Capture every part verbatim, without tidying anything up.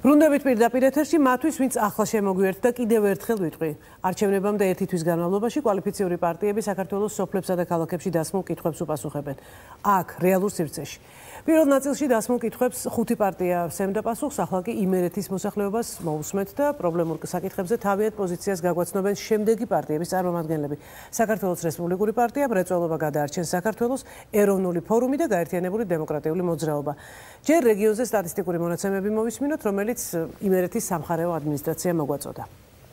ბრუნდებით პირდაპირ ეთერში მათთვის, ვინც ახლა შემოგვიერთდა, კიდევ ერთხელ ვიტყვი. არჩევნებამდე ერთი თვის განმავლობაში კვალიფიციური პარტიები საქართველოს სოფლებსა და ქალაქებში დასმულ კითხვებს უპასუხებენ. აქ, რეალურ სივრცეში. პირველ ნაწილში დასმულ კითხვებს ხუთი პარტია სცემდა პასუხს, ახლა კი იმერეთის მოსახლეობას მოусმენთ და პრობლემურ საკითხებზე თავიანთ პოზიციას გაგვაცნობენ შემდეგი პარტიების წარმომადგენლები. საქართველოს რესპუბლიკური პარტია, მრეწველობა გადაარჩენს საქართველოს, ეროვნული ფორუმი და გაერთიანებული დემოკრატიული მოძრაობა. ჯერ რეგიონზე სტატისტიკური მონაცემები მოვისმინოთ, რომელიც იმერეთის სამხარეო ადმინისტრაცია მოგვაწოდა.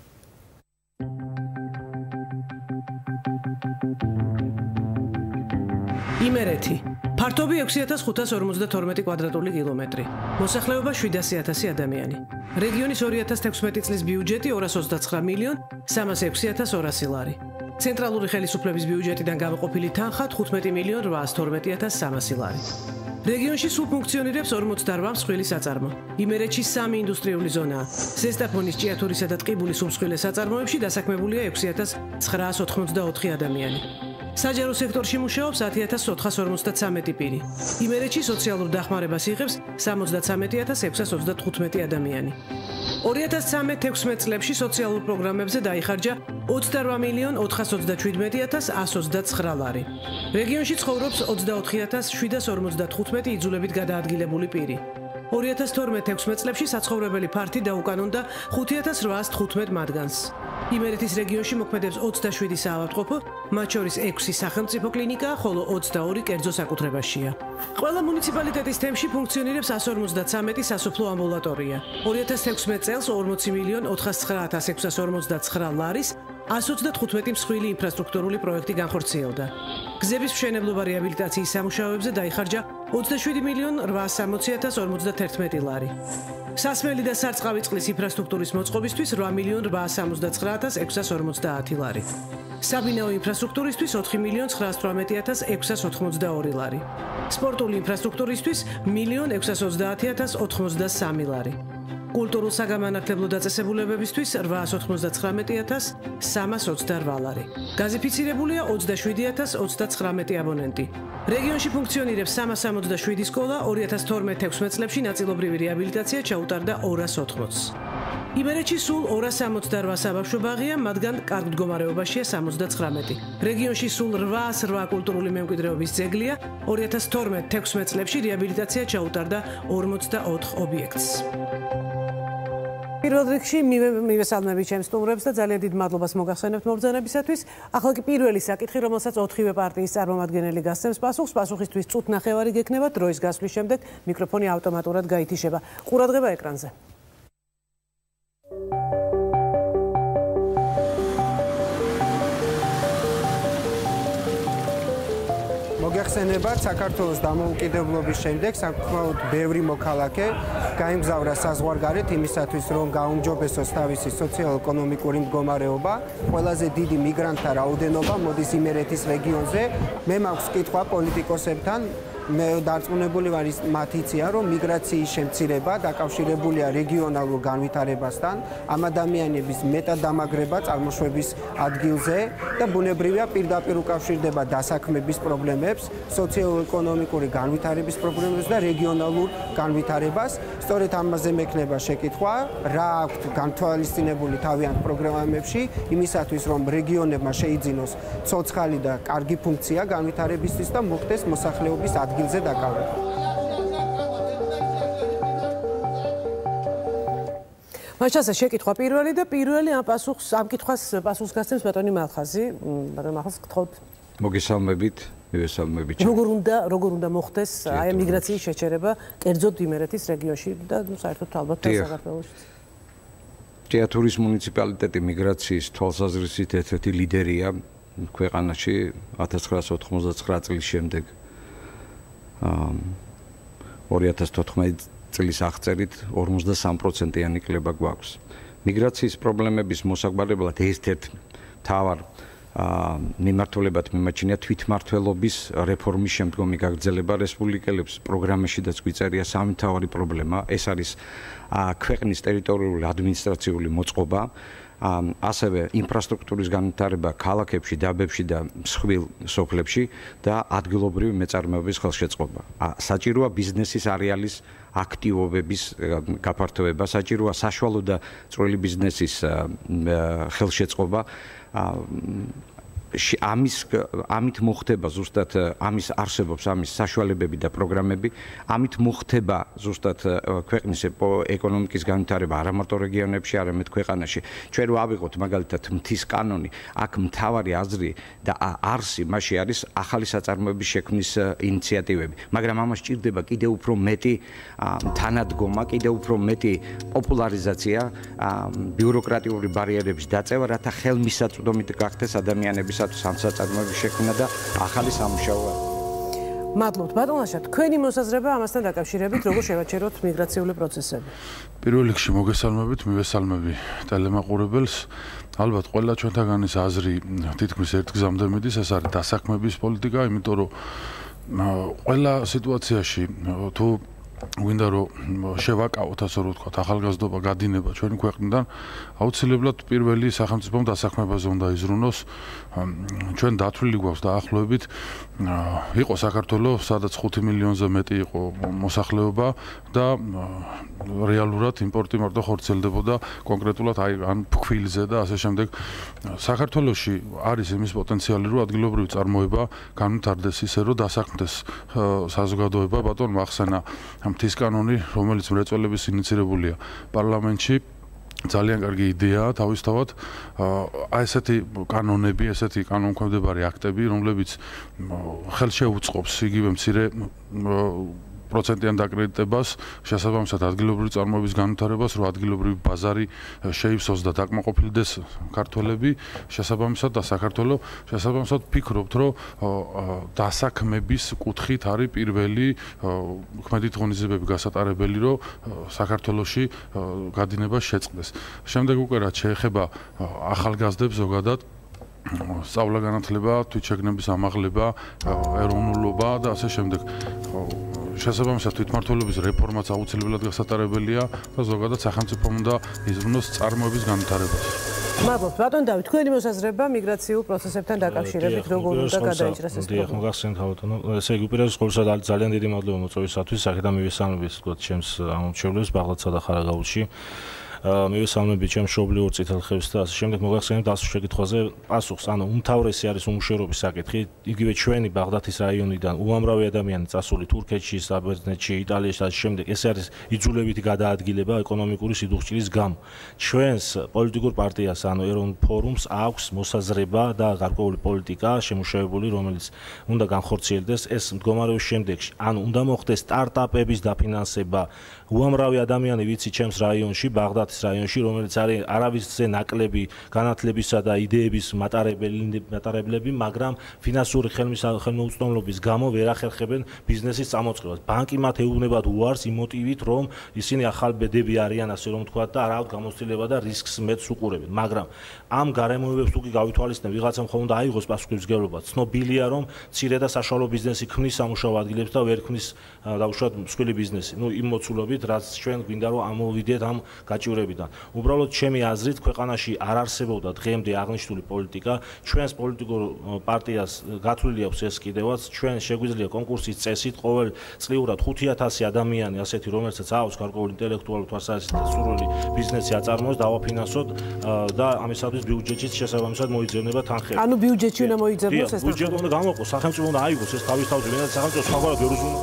იმერეთი. ფართობი ექვსი ათას ხუთას ორმოცდათორმეტი კვადრატული კილომეტრი. მოსახლეობა შვიდასი ათასი ადამიანი. რეგიონის ორი ათას თექვსმეტი წლის ბიუჯეტი ორას ოცდაცხრა მილიონ სამას ექვსი ათას ორასი ლარი. ცენტრალური ხელისუფლების ბიუჯეტიდან გამოყოფილი თანხა თხუთმეტი მილიონ რვაას თორმეტი ათას სამასი ლარი. რეგიონში სულ ფუნქციონირებს ორმოცდარვა მსხვილი საწარმო. იმერეთში სამი ინდუსტრიული ზონაა. ზესტაფონის, ჭიათურისა და ტყიბულის უმსხვილე საწარმოებში დასაქმებულია ექვსი ათას ცხრაას ოთხმოცდაოთხი ადამიანი. საჯარო სექტორში მუშაობს ათი ათას ოთხას ორმოცდათვრამეტი პირი. იმერეთში სოციალურ დახმარებას იღებს სამოცდათვრამეტი ათას ექვსას ოცდათხუთმეტი ადამიანი. ორი ათას ცხრამეტ ექვსმეტ წლებში სოციალურ პროგრამებზე დაიხარჯა ოცდარვა მილიონ ოთხას ოცდაჩვიდმეტი ათას ასს ოცდაცხრა ლარი. რეგიონში ცხოვრობს ოცდაოთხი ათას შვიდას ორმოცდათხუთმეტი იძულებით გადაადგილებული პირი. ორი ათას თორმეტ ექვსმეტ წლებში საცხოვრებელი ფართი დაუკანონდა ხუთი ათას რვაას თხუთმეტ მათგანს. იმერეთის რეგიონში მოქმედებს ოცდაშვიდი საავადმყოფო, მათ შორის ექვსი სახელმწიფო კლინიკა, ხოლო ოცდაორი კერძო საკუთრებაშია. ყველა მუნიციპალიტეტის თემში ფუნქციონირებს εκατს ორმოცდათვრამეტი სასოფლო ამბულატორია. ორი ათას თექვსმეტ წელს ორმოცი მილიონ ოთხასცხრა ათას ექვსას ორმოცდაცხრა ლარის ასს ოცდათხუთმეტი მსხვილი ინფრასტრუქტურული პროექტი განხორციელდა. გზების მშენებლობა რეაბილიტაციის სამუშაოებზე დაიხარჯა ოცდაშვიდი მილიონ რვაას სამოცი ათას ორმოცდათერთმეტი ლარი. სასმელი და სარწყავი წყლის ინფრასტრუქტურის მოწყობისთვის რვა მილიონ რვაას სამოცდაცხრა ათას ექვსას ორმოცდაათი ლარი. საბინაო ინფრასტრუქტურისთვის ოთხი მილიონ ცხრაას თვრამეტი ათას ექვსას ოთხმოცდაორი ლარი. სპორტული ინფრასტრუქტურისთვის მილიონ ექვსას ოცდაათი ათას ოთხმოცდასამი ლარი. კულტურულ საგამანათლებლო დაწესებულებებისთვის რვაას ოთხმოცდაცხრამეტი ათას სამას ოცდარვა ლარი. გაზიფიცირებულია ოცდაშვიდი ათას ოცდაცხრამეტი აბონენტი. რეგიონში ფუნქციონირებს სამას სამოცდაშვიდი სკოლა, ორი ათას თორმეტ ექვსმეტ წლებში ნაწილობრივი რეაბილიტაცია ჩაუტარდა ორას ოთხმოცს. იმერეთში სულ ორას სამოცდარვა საბავშვო ბაღია, მათგან კარგ მდგომარეობაშია სამოცდაცხრამეტი. რეგიონში სულ რვაას რვა კულტურული მემკვიდრეობის ძეგლია, ორი ათას თორმეტ ექვსმეტ წლებში რეაბილიტაცია ჩაუტარდა ორმოცდაოთხ ობიექტს. პირველ რიგში მივესალმებით ჩემს სტუმრებს და ძალიან დიდ მადლობას მოგახსენებთ მობრძანებისათვის. ახლა კი პირველი საკითხი, რომელსაც ოთხივე პარტიის წარმომადგენელი გასცემს პასუხს, პასუხისთვის წუთ ნახევარი გექნება, დროის გასვლის შემდეგ მიკროფონი ავტომატურად გაითიშება. ყურადღება ეკრანზე. მოგეხსენებათ, საქართველოს დამოუკიდებლობის შემდეგ საკმაოდ ბევრი მოქალაქე გაემგზავრა საზღვარგარეთ იმისათვის, რომ გაუმჯობესოს თავისი სოციალ-ეკონომიკური მდგომარეობა. ყველაზე დიდი მიგრანტთა რაოდენობა მოდის იმერეთის რეგიონზე. მე მაქვს კითხვა პოლიტიკოსებთან. მე დარწმუნებული ვარ მათ იციან, რომ მიგრაციის შემცირება დაკავშირებულია რეგიონალურ განვითარებასთან, ამ ადამიანების მეტად დამაგრება წარმოშვების ადგილზე და ბუნებრივია პირდაპირ უკავშირდება დასაქმების პრობლემებს, სოციო-ეკონომიკური განვითარების პრობლემებს და რეგიონალურ განვითარებას. სწორედ ამაზე მექნება შეკითხვა, რა აქვთ განთვალისწინებული თავიანთ პროგრამებში იმისათვის, რომ რეგიონებმა შეიძინოს ცოცხალი და კარგი ფუნქცია განვითარებისთვის და მოხდეს მოსახლეობის ადგილზე დაკავება. მაშასა შეკითხვა პირველი და პირველი ამ პასუხს ამ კითხვას პასუხს გასცემს ბატონი მალხაზი. ბატონი მალხაზი, გთხოვთ. მოგესალმებით, მივესალმებით. როგორ უნდა როგორ უნდა მოხდეს აი მიგრაციის შეჩერება კერძოდ იმერეთის რეგიონში და ნუ საერთოდ ალბათ საქართველოში. ჭიათურის მუნიციპალიტეტი მიგრაციის თვალსაზრისით ერთ-ერთი ლიდერია ქვეყანაში ათას ცხრაას ოთხმოცდაცხრა წლის შემდეგ. ორი ათას თოთხმეტი წლის აღწერით ორმოცდასამი პროცენტიანი კლება გვაქვს. მიგრაციის პრობლემების მოსაგვარებლად ერთ-ერთ მთავარ მიმართულებად მიმაჩნია თვითმმართველობის რეფორმის შემდგომი გაგრძელება რესპუბლიკელებს პროგრამაშიდაც გვიწერია სამი მთავარი პრობლემა. ეს არის ქვეყნის ტერიტორიული ადმინისტრაციული მოწყობა, ასევე ინფრასტრუქტურის განვითარება ქალაქებში, დაბებში და მსხვილ სოფლებში და ადგილობრივი მეწარმეობის ხელშეწყობა. საჭიროა ბიზნესის არეალის აქტივობების გაფართოება, საჭიროა საშუალო და წვრილი ბიზნესის ხელშეწყობა. ამის ამით მოხდება ზუსტად ამის არსებობს ამის საშუალებები და პროგრამები, ამით მოხდება ზუსტად ქვეყნის ეკონომიკის განვითარება არა მარტო რეგიონებში, არამედ ქვეყანაში. ჩვენ რო ავიღოთ მაგალითად მთის კანონი, აქ მთავარი აზრი და არსი მასში არის ახალი საწარმოების შექმნის ინიციატივები, მაგრამ ამას სჭირდება კიდევ უფრო მეტი თანადგომა, კიდევ უფრო მეტი პოპულარიზაცია, ბიუროკრატიული ბარიერების დაწევა, რათა ხელმისაწვდომი გახდეს ადამიანების სამსაწარმოების შექმნა და ახალი სამუშაო. მადლობთ ბატონაშა, თქვენი მოსაზრება ამასთან დაკავშირებით როგორ შევაჩეროთ მიგრაციული პროცესები? პირველ რიგში მოგესალმებით, მივესალმები ტელემაყურებელს. ალბათ ყველა ჩვენთაგანის აზრი თითქმის ერთ გზამდე მიდის, ეს არის დასაქმების პოლიტიკა, იმიტომ რომ ყველა სიტუაციაში თუ გვინდა რომ შევაკავოთ, ასე რომ ვთქვათ, ახალგაზრდობა გადინება ჩვენი ქვეყნიდან, აუცილებლად პირველი სახელმწიფომ დასაქმებაზე უნდა იზრუნოს. ჩვენ დათვლილი გვაქვს დაახლოებით იყო საქართველოს, სადაც ხუთი მილიონზე მეტი იყო მოსახლეობა და რეალურად იმპორტი მარტო ხორციელდებოდა კონკრეტულად აი ან ფქვილზე და ასე შემდეგ. საქართველოში არის იმის პოტენციალი, რომ ადგილობრივი წარმოება განვითარდეს ისე, რომ დასაქმდეს საზოგადოება. ბატონ მახსენა მთის კანონი, რომელიც მრეწველების ინიცირებულია პარლამენტში, ძალიან კარგი იდეაა თავისთავად. აი ესეთი კანონები, ესეთი კანონქვემდებარე აქტები, რომლებიც ხელშეუწყობს იგივე მცირე პროცენტიან დაკრედიტებას, შესაბამისად ადგილობრივი წარმოების განვითარებას, რომ ადგილობრივი ბაზარი შეივსოს და დაკმაყოფილდეს ქართველები, შესაბამისად და საქართველოს შესაბამისად ვფიქრობთ, რომ დასაქმების კუთხით არის პირველი ქმედით ღონისძიებები გასატარებელი, რომ საქართველოში გადინება შეწყდეს. შემდეგ უკვე რაც შეეხება ახალგაზრდებს ზოგადად სწავლა განათლება, თვითშეგნების ამაღლება, ეროვნულობა და ასე შემდეგ. შესაბამისად თვითმმართველობის რეფორმაც აუცილებლად გასატარებელია და ზოგადად სახელმწიფომ უნდა იზრუნოს წარმოების განვითარებას. მადლობთ ბატონ დავით, თქვენი მოსაზრება მიგრაციულ პროცესებთან დაკავშირებით როგორ უნდა გადაიჭრას ეს პროგრამა? მოგახსენეთ ბატონო, ესე იგი უპირველეს ყოვლისა ძალიან დიდი მადლობა მოწვევისათვის, აქედან მივესალმებით თქვათ ჩემს ამომრჩევლებს ბაღდათსა და ხარაგაულში. მივესალმებით ჩემს მშობლიურ წითელხევს და ასე შემდეგ. მოგახსენებთ ასულ შეკითხვაზე პასუხს, ანუ უმთავრესი არის უმუშევრობის საკითხი. იგივე ჩვენი ბაღდათის რაიონიდან უამრავი ადამიანი წასული თურქეთში, საბერძნეთში, იტალიაში და ასე შემდეგ. ეს არის იძულებითი გადაადგილება ეკონომიკური სიდუხჭილის გამო. ჩვენს პოლიტიკურ პარტიას, ანუ ეროვნულ ფორუმს აქვს მოსაზრება და გარკვეული პოლიტიკა შემუშავებული, რომელიც უნდა განხორციელდეს ეს მდგომარეობის შემდეგში. ანუ უნდა მოხდეს სტარტაპების დაფინანსება. უამრავი ადამიანი ვიცი ჩემს რაიონში, ბაღდათ რაიონში, რომელიც არის არავისზე ნაკლები განათლებისა და იდეების მატარებლები, მაგრამ ფინანსური ხელმისაწვდომობის გამო ვერ ახერხებენ ბიზნესის წამოწყებას. ბანკი მათ ეუბნებათ უარს იმ მოტივით, რომ ისინი ახალ ბედები არიან, ასე რომ ვთქვათ, და რა გამოცდილება და რისკს მეტს უყურებენ. მაგრამ ამ გარემოებებს თუ კი გავითვალისწინებთ, ვიღაცამ ხომ უნდა აიღოს პასუხისმგებლობა. ცნობილია, რომ მცირე და საშუალო ბიზნესი ქმნის სამუშაო ადგილებს და ვერ ქმნის დაუშვათ მსხვილი ბიზნესი. ნუ იმ მოცულობით, რაც ჩვენ გვინდა რომ ამოვიდეთ ამ გაჭირვებიდან. უბრალოდ ჩემი აზრით ქვეყანაში არ არსებობდა დღემდე აღნიშნული პოლიტიკა. ჩვენს პოლიტიკურ პარტიას გათვლილი აქვს ეს კიდევაც. ჩვენ შეგვიძლია კონკურსის წესით ყოველ წლიურად ხუთი ათასი ადამიანი ასეთი, რომელსაც აქვს გარკვეული ინტელექტუალური თვალსაზრისით და სურვილი ბიზნესი აწარმოოს, დავაფინანსოთ და ამისათვის ბიუჯეტშიც შესაბამისად მოიძებნება თანხები. ანუ ბიუჯეტში უნდა მოიძებნოს ეს თანხები. ბიუჯეტი უნდა გამოყოს, სახელმწიფო უნდა აიღოს ეს თავის თავზე, ვინაც სახელმწიფო სხვაგვარად ვერ უზრუნო.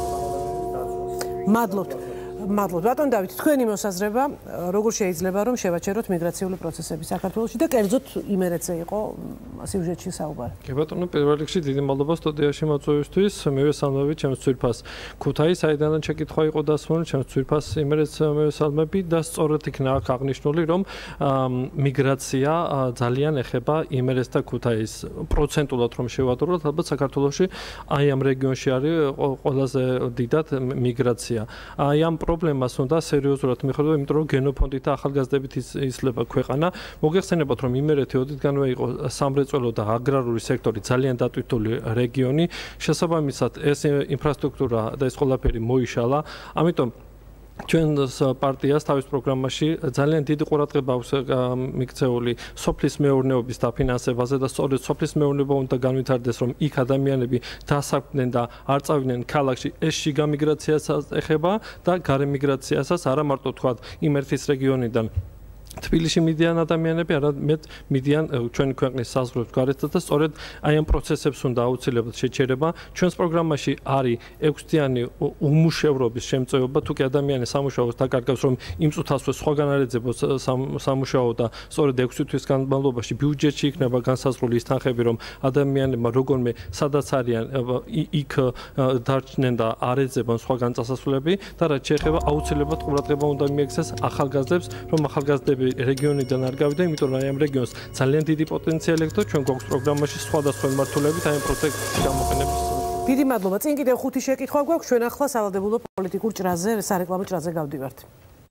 მადლობთ. მადლობთ ბატონ დავით, თქვენი მოსაზრება როგორ შეიძლება რომ შევაჩეროთ მიგრაციული პროცესები საქართველოში და კერძოდ იმერეთზე იყო სიუჟეტში საუბარი. კი ბატონო, პირველ რიგში დიდი მადლობა სტუდიაში მოწვევისთვის. მივესალმებით ჩემს ძვირფას ქუთაის, საიდანაც შეკითხვა იყო დასმული, ჩემს ძვირფას იმერეთს მივესალმები და სწორედ იქნა აქ აღნიშნული, რომ მიგრაცია ძალიან ეხება იმერეთს და ქუთაის. პროცენტულად რომ შევადროთ, ალბათ საქართველოში აი ამ რეგიონში არის ყველაზე დიდად მიგრაცია. აი ამ პრობლემას უნდა სერიოზულად მიხედო, იმიტომ რომ გენოფონდით და ახალგაზრდებით იცლება ქვეყანა. მოგეხსენებათ, რომ იმერეთი ოდითგანვე იყო სამრეწველო და აგრარული სექტორი ძალიან დატვირთული რეგიონი. შესაბამისად, ეს ინფრასტრუქტურა და ეს ყველაფერი მოიშალა. ამიტომ ჩვენს პარტიას თავის პროგრამაში ძალიან დიდი ყურადღება აქვს მიქცეული სოფლის მეურნეობის დაფინანსებაზე და სწორედ სოფლის მეურნეობა უნდა განვითარდეს, რომ იქ ადამიანები დასაქმდნენ და არ წავიდნენ ქალაქში. ეს შიგა მიგრაციასაც ეხება და გარე მიგრაციასაც, არა მარტო თქვა იმ ერთის რეგიონიდან თბილისში მიდიან ადამიანები, არამედ მიდიან ჩვენი ქვეყნის საზღვრებს გარეთაც და სწორედ აი ამ პროცესებს უნდა აუცილებლად შეჩერება. ჩვენს პროგრამაში არის ექვსდიანი უმუშევრობის შემწეობა, თუ კი ადამიანი სამუშაოს დაკარგავს, რომ იმ წუთასვე სხვაგან არ ეძებოს სამუშაო და სწორედ ექვსი თვის განმავლობაში ბიუჯეტში იქნება განსაზღვრული ის თანხები, რომ ადამიანებმა როგორმე სადაც არიან იქ დარჩნენ და არ ეძებონ სხვაგან წასასვლელები და რაც შეეხება აუცილებლად ყურადღება უნდა მიექცეს ახალგაზრდებს, რომ ახალგაზრდები რეგიონიდან არ გავიდა, იმიტომ რომ აი ამ რეგიონს ძალიან დიდი პოტენციალი აქვს და ჩვენ გვაქვს პროგრამაში სხვადასხვა მიმართულებით აი ამ პროექტის გამოყენების. დიდი მადლობა. წინ კიდევ ხუთი შეკითხვა გვაქვს. ჩვენ ახლა სავალდებულო პოლიტიკურ ჭრაზე, სარეკლამო ჭრაზე გავდივართ.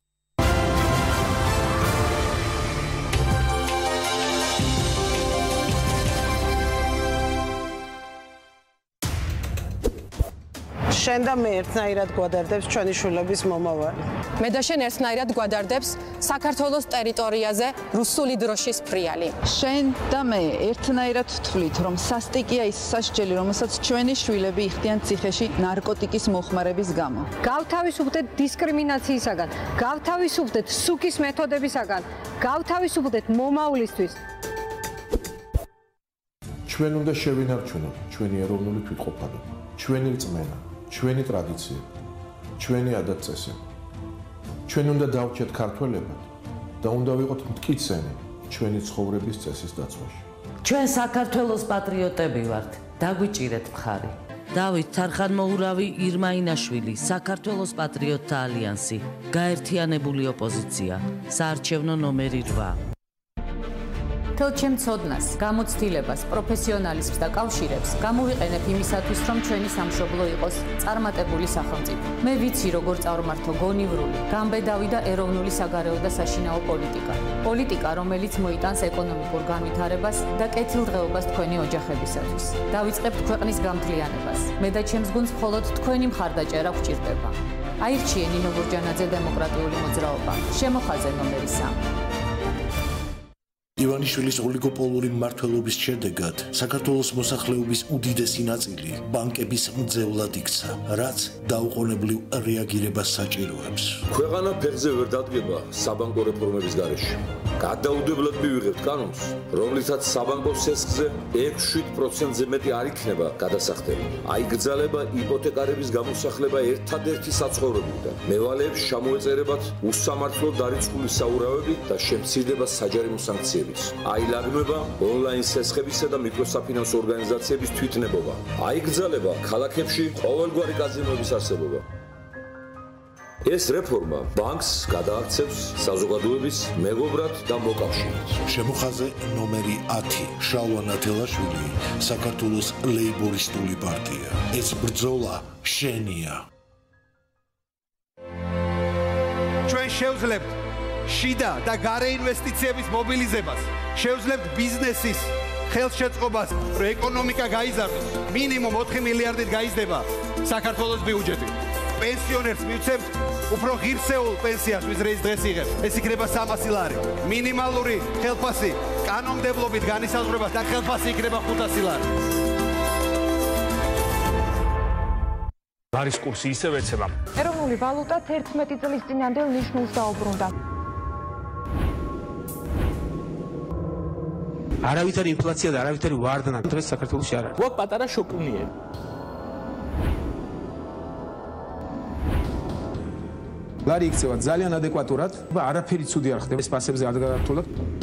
შენ და მე ერთნაირად გვადარდებს ჩვენი შვილების მომავალი. მე და შენ ერთნაირად გვადარდებს საქართველოს ტერიტორიაზე რუსული დროშის ფრიალი. შენ და მე ერთნაირად ვთვლით, რომ სასტიკია ის სასჯელი, რომელსაც ჩვენი შვილები იხდიან ციხეში ნარკოტიკის მოხმარების გამო. გავთავისუფლდეთ დისკრიმინაციისაგან, გავთავისუფლდეთ სუქის მეთოდებისაგან, გავთავისუფლდეთ მომავლისთვის. ჩვენ უნდა შევინარჩუნოთ ჩვენი ეროვნული თვითყოფადობა, ჩვენი რწმენა, ჩვენი ტრადიციები, ჩვენი ადათ-წესები. ჩვენ უნდა დავჭეთ ქართველებად და უნდა ვიყოთ მტკიცენი ჩვენი ცხოვრების წესის დაცვაში. ჩვენ საქართველოს პატრიოტები ვართ, დაგვიჭირეთ მხარი. დავით თარხანმოურავი, ირმა ინაშვილი, საქართველოს პატრიოტთა ალიანსი, გაერთიანებული ოპოზიცია, საარჩევნო ნომერი რვა. თელ ჩემ ცოდნას, გამოცდილებას, პროფესიონალიზმს და კავშირებს გამოვიყენებ იმისათვის, რომ ჩვენი სამშობლო იყოს წარმატებული სახელმწიფო. მე ვიცი, როგორ წარუმართო გონივრული, გამბედავი და ეროვნული საგარეო და საშინაო პოლიტიკა. პოლიტიკა, რომელიც მოიტანს ეკონომიკურ განვითარებას და კეთილდღეობას თქვენი ოჯახებისათვის. დავიწყებთ ქვეყნის გამთლიანებას. მე და ჩემს გუნდს მხოლოდ თქვენი მხარდაჭერა გვჭირდება. აირჩიე ნინო გურჯანაძე დემოკრატიული მოძრაობა. შემოხაზე ნომერი სამი. ივანიშვილის ოლიგოპოლური მმართველობის შედეგად საქართველოს მოსახლეობის უდიდესი ნაწილი ბანკების მძევლად იქცა, რაც დაუყოვნებლივ რეაგირებას საჭიროებს. ქვეყანა ფეხზე ვერ დადგება საბანკო რეფორმების გარეშე. გადაუდებლად მივიღებთ კანონს, რომლითაც საბანკო სესხზე ექვსი პროცენტზე მეტი არ იქნება გადასახდელი. აიგრძალება იპოთეკარების გამოსახლება ერთადერთი საცხოვრებლიდან. მევალეებს ჩამოეწერებათ უსამართლო დარიცხული საურავები და შემცირდება საჯარიმო სანქციები. აილაგნება ონლაინ სესხებისა და მიკროსაფინანსო ორგანიზაციების თვითნებობა. აიგრძალება ქალაქებში ყოველგვარი კაზინოების არსებობა. ეს რეფორმა ბანკს გადააქცევს საზოგადოების მეგობრად და მოკავშირედ. შემოხაზე ნომერი ათი. შალვა ნათელაშვილი, საქართველოს ლეიბორისტული პარტია. ეს ბრძოლა შენია. ჩვენ შევძლებთ შიდა და გარე ინვესტიციების მობილიზებას, შევძლებთ ბიზნესის ხელშეწყობას, რომ ეკონომიკა გაიზარდოს. მინიმუმ ოთხი მილიარდით გაიზრდება საქართველოს ბიუჯეტი. პენსიონერს მივცემთ უფრო ღირსეულ პენსიას, ვის რეის დღეს იღებს. ეს იქნება სამასი ლარი. მინიმალური ხელფასი კანონმდებლობით განისაზღვრება და ხელფასი იქნება ხუთასი ლარი. ლარის კურსი ისევ ეცემა. ეროვნული ვალუტა თერთმეტი წლის წინანდელ ნიშნულს დაუბრუნდა. არავითარი ინფლაცია და არავითარი ვარდნა დღეს საქართველოში არ არის. გვაქვს პატარა შოპუნიები. ლარი იქცევა ძალიან ადეკვატურად, არაფერი ცუდი არ ხდება, სპასებზე არ გადართულად.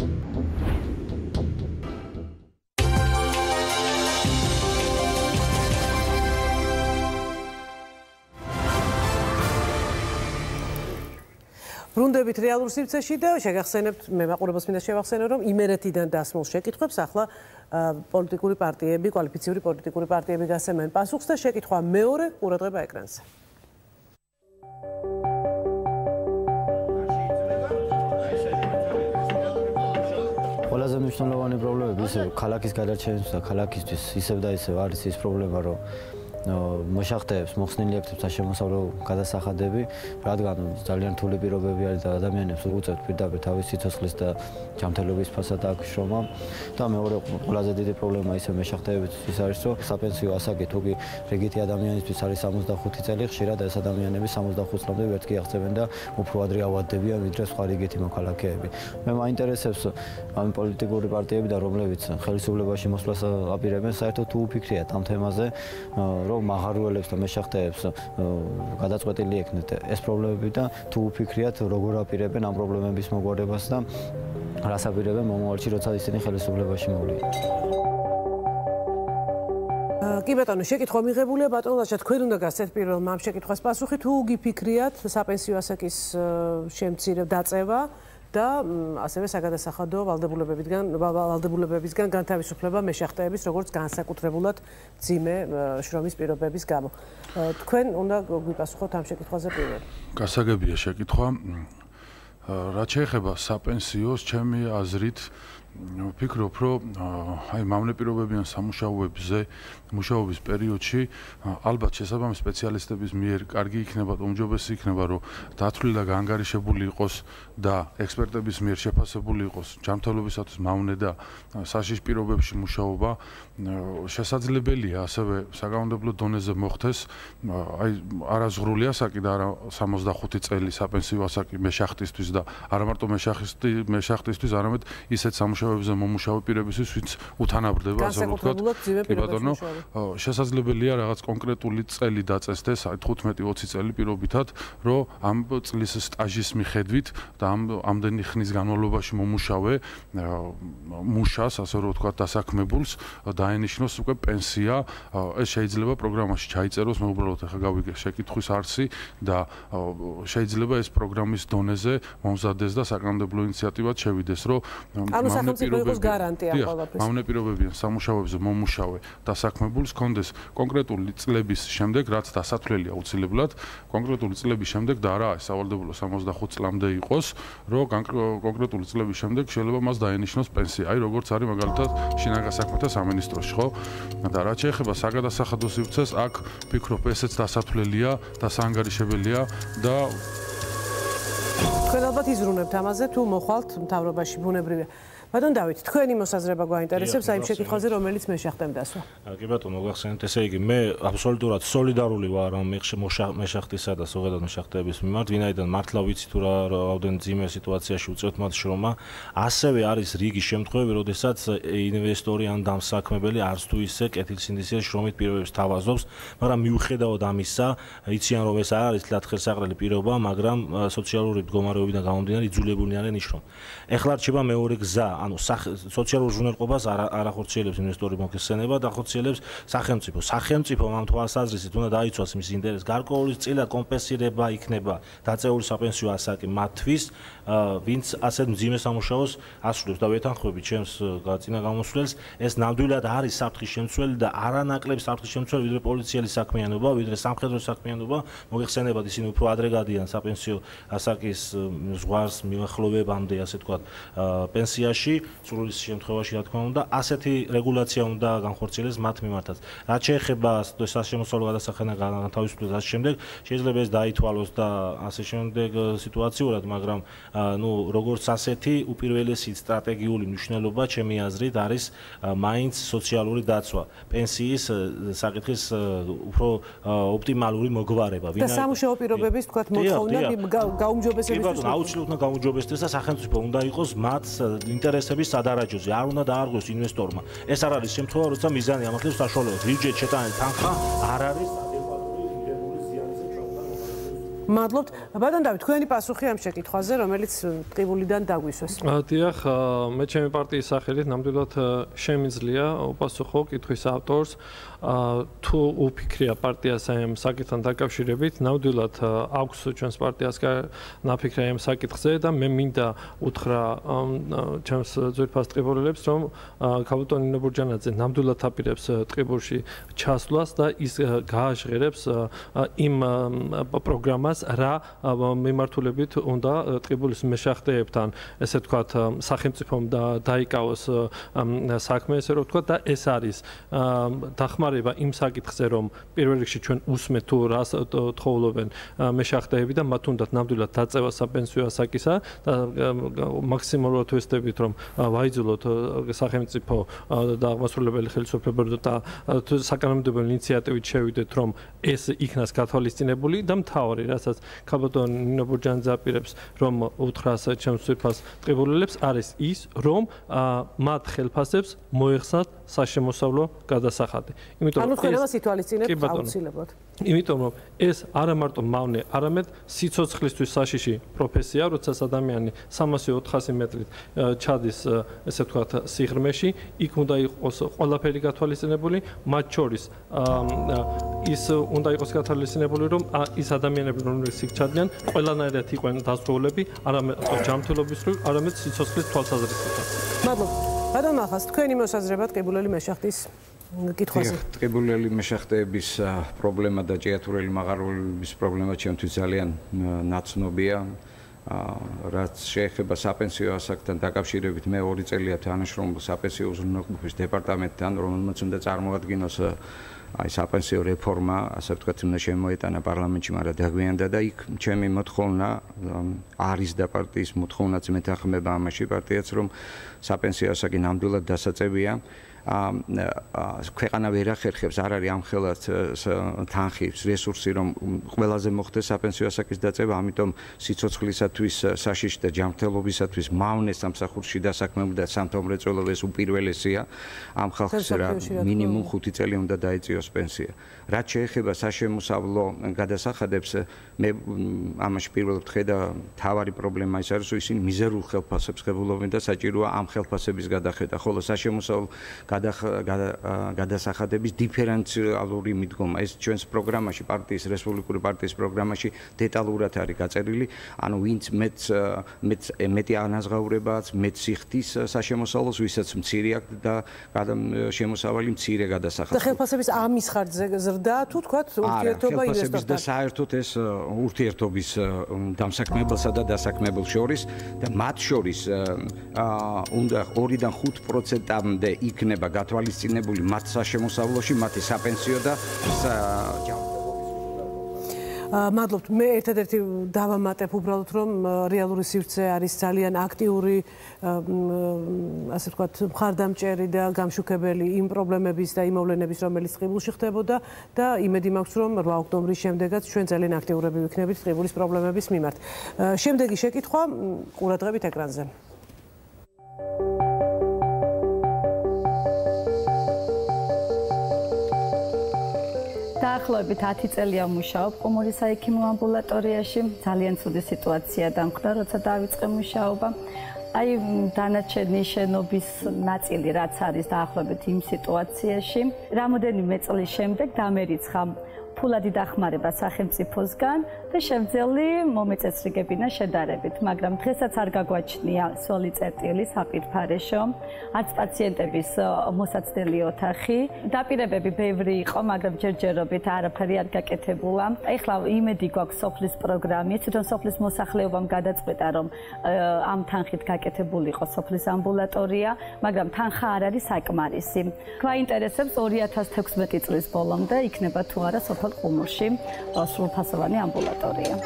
ბრუნდებით რეალურ სივრცეში და შეგახსენებთ, მე მაყურებელს მინდა შევახსენო, რომ იმერეთიდან დასმულ შეკითხვებს ახლა პოლიტიკური პარტიები, კვალიფიციური პოლიტიკური პარტიები გასცემენ პასუხს და შეკითხვა მეორე ყურადღება ეკრანზე. ყველაზე მნიშვნელოვანი პრობლემები ისე ქალაქის გადარჩენისთვის და ქალაქისთვის ისევ და ისევ არის ის პრობლემა, რომ მოშახტეებს, მოხსნილი ექთებს და შემოსავლო გადასახადები, რადგან ძალიან რთული პირობები არის და ადამიანებს უწევთ პირდაპირ თავის სიცოცხლის და ჯანმრთელობის ფასად აქ შრომა. და მეორე ყველაზე დიდი პრობლემა ისე მეშახტეებისთვის არის, რომ საპენსიო ასაკი თუ კი რიგითი ადამიანისთვის არის სამოცდახუთი წელი, ხშირად ეს ადამიანები სამოცდახუთ წლამდე ვერც კი აღწევენ და უფრო ადრე ავადდებიან, ვიდრე სხვა რიგითი მოქალაქეები. მე მაინტერესებს ამ პოლიტიკური პარტიებიდან, რომლებიც ხელისუფლებაში მოსვლას აპირებენ, საერთოდ თუ უფიქრიათ ამ თემაზე, რომ მაღარუელებს და მეშახტეებს გადაწყვეტილი ექნეთ ეს პრობლემები და თუ უფიქრიათ, როგორ აპირებენ ამ პრობლემების მოგვარებას და რას აპირებენ მომავალში, როცა ისინი ხელისუფლებაში მოვლიან. კი ბატონო, შეკითხვა მიღებულია ბატონო ლაშა, თქვენ უნდა გასცეთ პირველმა ამ შეკითხვას პასუხი, თუ გიფიქრიათ საპენსიო ასაკის შემცირება დაწევა და ასევე საგადასახადო ვალდებულებებიდან ვალდებულებებისგან განთავისუფლება მეშახტეების, როგორც განსაკუთრებულად მძიმე შრომის პირობების გამო. თქვენ უნდა გვიპასუხოთ ამ შეკითხვაზე პირველ. გასაგებია შეკითხვა. რაც შეეხება საპენსიოს, ჩემი აზრით ვფიქრობ, რომ აი მავნე პირობებიან სამუშაოებზე მუშაობის პერიოდში ალბათ შესაბამის სპეციალისტების მიერ კარგი იქნება, უმჯობესი იქნება, რომ დათვლილი და გაანგარიშებული იყოს და ექსპერტების მიერ შეფასებული იყოს ჯანმრთელობისათვის მავნე და საშიშ პირობებში მუშაობა. შესაძლებელია ასევე საკანონმდებლო დონეზე მოხდეს აი არაზღრული ასაკი და არა სამოცდახუთი წელი საპენსიო ასაკი მეშახტისთვის და არა მარტო მეშახტისთვის, არამედ ისეთ სამუშაოებზე მომუშავე პირებისთვის, ვინც უთანაბრდება, ასე ვთქვათ. კი ბატონო, შესაძლებელია რაღაც კონკრეტული წელი დაწესდეს, აი თხუთმეტი ოცი წელი პირობითად, რომ ამ წლის სტაჟის მიხედვით და ამ ამდენი ხნის განმავლობაში მომუშავე მუშას, ასე რომ ვთქვათ, დასაქმებულს დაენიშნოს უკვე პენსია. ეს შეიძლება პროგრამაში ჩაიწეროს, მე უბრალოდ ახლა გავიგე შეკითხვის არსი და შეიძლება ეს პროგრამის დონეზე მომზადდეს და საკანონმდებლო ინიციატივად შევიდეს, რომ მავნე პირობებიან სამუშაოებზე მომუშავე დასაქმებულს კონდეს კონკრეტული წლების შემდეგ, რაც დასათვლელი აუცილებლად, კონკრეტული წლების შემდეგ და არა სავალდებულო სამოცდახუთ წლამდე იყოს, რომ კონკრეტული წლების შემდეგ შეიძლება მას დაენიშნოს პენსია. აი როგორც არის მაგალითად შინაგან საქმეთა სამინისტროში, ხო? და რაც შეეხება საგადასახადო სივრცეს, აქ ვფიქრობ, ესეც დასათვლელია და საანგარიშებელია და თქვენ ალბათ იზრუნებთ ამაზე, თუ მოხვალთ მთავრობაში ბუნებრივია. ბატონ დავით, თქვენი მოსაზრება გვაინტერესებს აი შეკითხვაზე, რომელიც მეშახტემ დასვა. კი ბატონო, მოგახსენეთ, ესე იგი, მე აბსოლუტურად სოლიდარული ვარ ამ მეშახტისა და ზოგადად მეშახტეების მიმართ, ვინაიდან მართლა ვიცი თუ რა რაოდენ ძიმე სიტუაციაში უწევთ მათ შრომა. ასევე არის რიგი შემთხვევები, როდესაც ინვესტორი ან დამსაქმებელი არც თუ ისე კეთილსინდისის შრომით პირობებს თავაზობს, მაგრამ მიუხედავად ამისა, იციან რომ ეს არ არის თლათ ხელსაყრელი პირობა, მაგრამ სოციალური მდგომარეობიდან გამომდინარე იძულებული არიან იშრომ. ეხლა რჩება მეორე გზა, ანუ სოციალურ ჟურნალყოფას არ ახორციელებს ინვესტორი მოხსენება და ახორციელებს სახელმწიფო. სახელმწიფო ამ თვალსაზრისით უნდა დაიცვას მის ინტერესს. გარკვეული წილა კომპენსირება იქნება დაწეული საპენსიო ასაკი მათთვის, ვინც ასეთ მძიმე სამუშაოს ასრულებს და ვეთანხმები ჩემს წინა გამოსვლელს, ეს ნამდვილად არის საფრთხის შემცველი და არანაკლებ საფრთხის შემცველი ვიდრე პოლიციელი საქმიანობა, ვიდრე სამხედრო საქმიანობა. მოიხსენებათ ისინი უფრო ადრე გადიან საპენსიო ასაკის ზღვარს მიახლოვებამდე, ასე ვთქვათ, პენსიაში, სრულის შემთხვევაში, რა თქმა უნდა, ასეთი რეგულაცია უნდა განხორციელდეს მათ მიმართაც. რაც შეეხება სასამოსავლო გადასახადა განთავისუფლებას ასე შემდეგ, შეიძლება ეს დაითვალოს და ასე შემდეგ სიტუაციურად, მაგრამ ნუ როგორც ასეთი უპირველესი სტრატეგიული მნიშვნელობა ჩემი აზრით არის მაინც სოციალური დაცვა, პენსიის საკითხის უფრო ოპტიმალური მოგვარება. და სამუშაო პირობების თქვათ მოთხოვნა გაუმჯობესების კი, აუცილებლად უნდა გაუმჯობესდეს და სახელმწიფო უნდა იყოს მათ ინტერესების სადარაჯოზე, არ უნდა დაარღვიოს ინვესტორმა. ეს არ არის შემთხვევა, როცა მიზანი ამახლებს საშუალებას, ბიუჯეტ შეტანილი თანხა არ არის მადლობთ. ბატონ დავით, თქვენი პასუხი ამ შეკითხვაზე, რომელიც ტყიბულიდან დაგვისვეს. დიახ, მე ჩემი პარტიის სახელით ნამდვილად შემიძლია უპასუხო კითხვის ავტორს. თუ უფიქრია პარტიას ამ საკითხთან დაკავშირებით, ნამდვილად აქვს ჩვენს პარტიას ნაფიქრა ამ საკითხზე და მე მინდა უთხრა ჩემს ძვირფას ტყიბულელებს, რომ ქალბატონ ნინო ბურჯანაძე ნამდვილად აპირებს ტყიბულში ჩასვლას და ის გააჟღერებს იმ პროგრამას, მას რა მიმართულებით უნდა ტყიბულის მეშახტეებთან ესე ვთქვათ სახელმწიფომ დაიკავოს საქმე ესე რომ ვთქვათ და ეს არის დახმარება იმ საკითხზე რომ პირველ რიგში ჩვენ უსმენთ თუ რას თხოვლობენ მეშახტეები და მათ უნდათ ნამდვილად დაწევა საპენსიო ასაკისა და მაქსიმალურად ვესწრებით რომ ვაიძულოთ სახელმწიფო და აღმასრულებელი ხელისუფლება და საკანონმდებლო ინიციატივით შევიდეთ რომ ეს იქნას გათვალისწინებული და მთავარი რასაც ქაბატონ ნინო ბურჯანიძე აპირებს რომ უთხრას ჩემს ძვირფას ტყიბულელებს არის ის რომ მათ ხელფასებს მოეხსნათ საშემოსავლო გადასახადი. იმიტომ რომ ანუ ყველა სიტუაციით აუცილებლად. იმიტომ რომ ეს არა მარტო მავნე, არამედ სიცოცხლისთვის საშიში პროფესია, როცა ადამიანი სამასი ოთხასი მეტრით ჩადის ესე ვთქვათ სიღრმეში, იქ უნდა იყოს ყველაფერი გათვალისწინებული, მათ შორის ის უნდა იყოს გათვალისწინებული, რომ ის ადამიანები რომლებიც იქ ჩადიან, ყველანაირად იყვნენ დასწრებულები, არამედ ჯანმრთელობის მხრივ, არამედ სიცოცხლის თვალსაზრისით. მადლობა. ბატონ მახას, თქვენი მოსაზრება ტყიბულელი მეშახტის კითხვაზე. ტყიბულელი მეშახტეების პრობლემა და ჭიათურელი მაღაროების პრობლემა ჩემთვის ძალიან ნაცნობია. რაც შეეხება საპენსიო ასაკთან დაკავშირებით მე ორი წელია თანამშრომლობ საპენსიო უზრუნველყოფის დეპარტამენტთან, რომელმაც უნდა წარმოადგინოს აი საპენსიო რეფორმა, ასე ვთქვათ, უნდა შემოეტანა პარლამენტში, მაგრამ დაგვიანდა და იქ ჩემი მოთხოვნა არის და პარტიის მოთხოვნაც მეთანხმება ამაში პარტიაც, რომ საპენსიო ასაკი ნამდვილად დასაწევია. ქვეყანა ვერ ახერხებს, არ არის ამხელად თანხის რესურსი, რომ ყველაზე მოხდეს საპენსიო ასაკის დაწევა, ამიტომ სიცოცხლისათვის, საშიში და ჯანმრთელობისათვის მავნეს სამსახურში დასაქმებული და სამთომრეწველო ეს უპირველესია. ამ ხალხს რა მინიმუმ ხუთი წელი უნდა დაეწიოს პენსია. რაც შეეხება საშემოსავლო გადასახადებს, მე ამაში პირველად ვხედა თავარი პრობლემა ის არის, რომ ისინი მიზერულ ხელფასებს ღებულობენ და საჭიროა ამ ხელფასების გადახედა, ხოლო საშემოსავლო გადასახადების დიფერენციალური მიდგომა. ეს ჩვენს პროგრამაში, პარტიის რესპუბლიკური პარტიის პროგრამაში დეტალურად არის გაწერილი, ანუ ვინც მეც მეტი ანაზღაურებაც, მეც სიხდის საშემოსავლოს, ვისაც მცირე აქვს და შემოსავალი მცირე გადასახადები. და ხელფასების ამის ხარჯზე ზრდა თუ თქვათ ურთიერთობა ინვესტორთან. და საერთოდ ეს ურთიერთობის დამსაქმებელსა და დასაქმებელ შორის და მათ შორის უნდა ორიდან ხუთ პროცენტამდე იქნება გათვალისწინებული მათ საშემოსავლოში, მათი საპენსიო და მადლობთ. მე ერთადერთი დავამატებ უბრალოდ რომ რეალური სივრცე არის ძალიან აქტიური, ასე ვთქვათ, მხარდამჭერი და გამშუქებელი იმ პრობლემების და იმ მოვლენების, რომელიც ტყიბულში ხდებოდა და იმედი მაქვს რომ რვა ოქტომბრის შემდეგაც ჩვენ ძალიან აქტიურები ვიქნებით ტყიბულის პრობლემების მიმართ. შემდეგი შეკითხვა ყურადღებით ეკრანზე. დაახლოებით ათი წელია ვმუშაობ ყუმურის საექიმო ამბულატორიაში. ძალიან ცუდი სიტუაცია დამხდა, როცა დავიწყე მუშაობა. აი დანარჩენი შენობის ნაწილი რაც არის დაახლოებით იმ სიტუაციაში. რამოდენიმე წლის შემდეგ დამერიცხა ფულადი დახმარება სახელმწიფოსგან და შემძელი მომეწესრიგებინა შედარებით, მაგრამ დღესაც არ გაგვაჩნია სოლი წერტილი საპირფარეშო, არც პაციენტების მოსაცდელი ოთახი. დაპირებები ბევრი იყო, მაგრამ ჯერჯერობით არაფერი არ გაკეთებულა. ეხლა იმედი გვაქვს სოფლის პროგრამის, თვითონ სოფლის მოსახლეობამ გადაწყვეტა, რომ ამ თანხით გაკეთებული იყო სოფლის ამბულატორია, მაგრამ თანხა არ არის საკმარისი. გვაინტერესებს ორი ათას თექვსმეტი წლის ბოლომდე იქნება თუ არა სოფელ ყუმურში სრულფასოვანი ამბულატორია.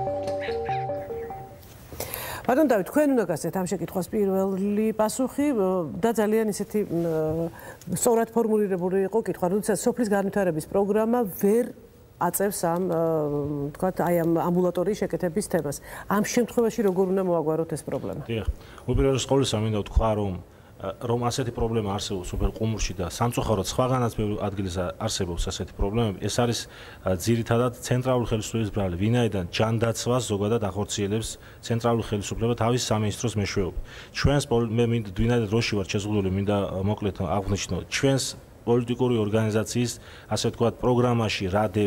ბატონ დავით, თქვენ უნდა გასცეთ ამ შეკითხვას პირველი პასუხი და ძალიან ისეთი სწორად ფორმულირებული იყო კითხვა, როდესაც სოფლის განვითარების პროგრამა ვერ აწევს ამ თქვათ აი ამ ამბულატორიის შეკეთების თემას. ამ შემთხვევაში როგორ უნდა მოაგვაროთ ეს პრობლემა? დიახ. უპირველეს ყოვლისა მინდა ვთქვა, რომ რომ ასეთი პრობლემა არსებობს სოფელ ყუმურში და სამწუხაროდ სხვაგანაც ბევრი ადგილას არსებობს ასეთი პრობლემები, ეს არის ძირითადად ცენტრალური ხელისუფლების ბრალი, ვინაიდან ჯანდაცვას ზოგადად ახორციელებს ცენტრალური ხელისუფლება თავის სამინისტროს მეშვეობით. ჩვენს მე მინდა ვინაიდან როში ვარ შეზღუდული, მინდა მოკლედ აღვნიშნო, ჩვენს პოლიტიკური ორგანიზაციის, ასე ვთქვათ, პროგრამაში რა დევს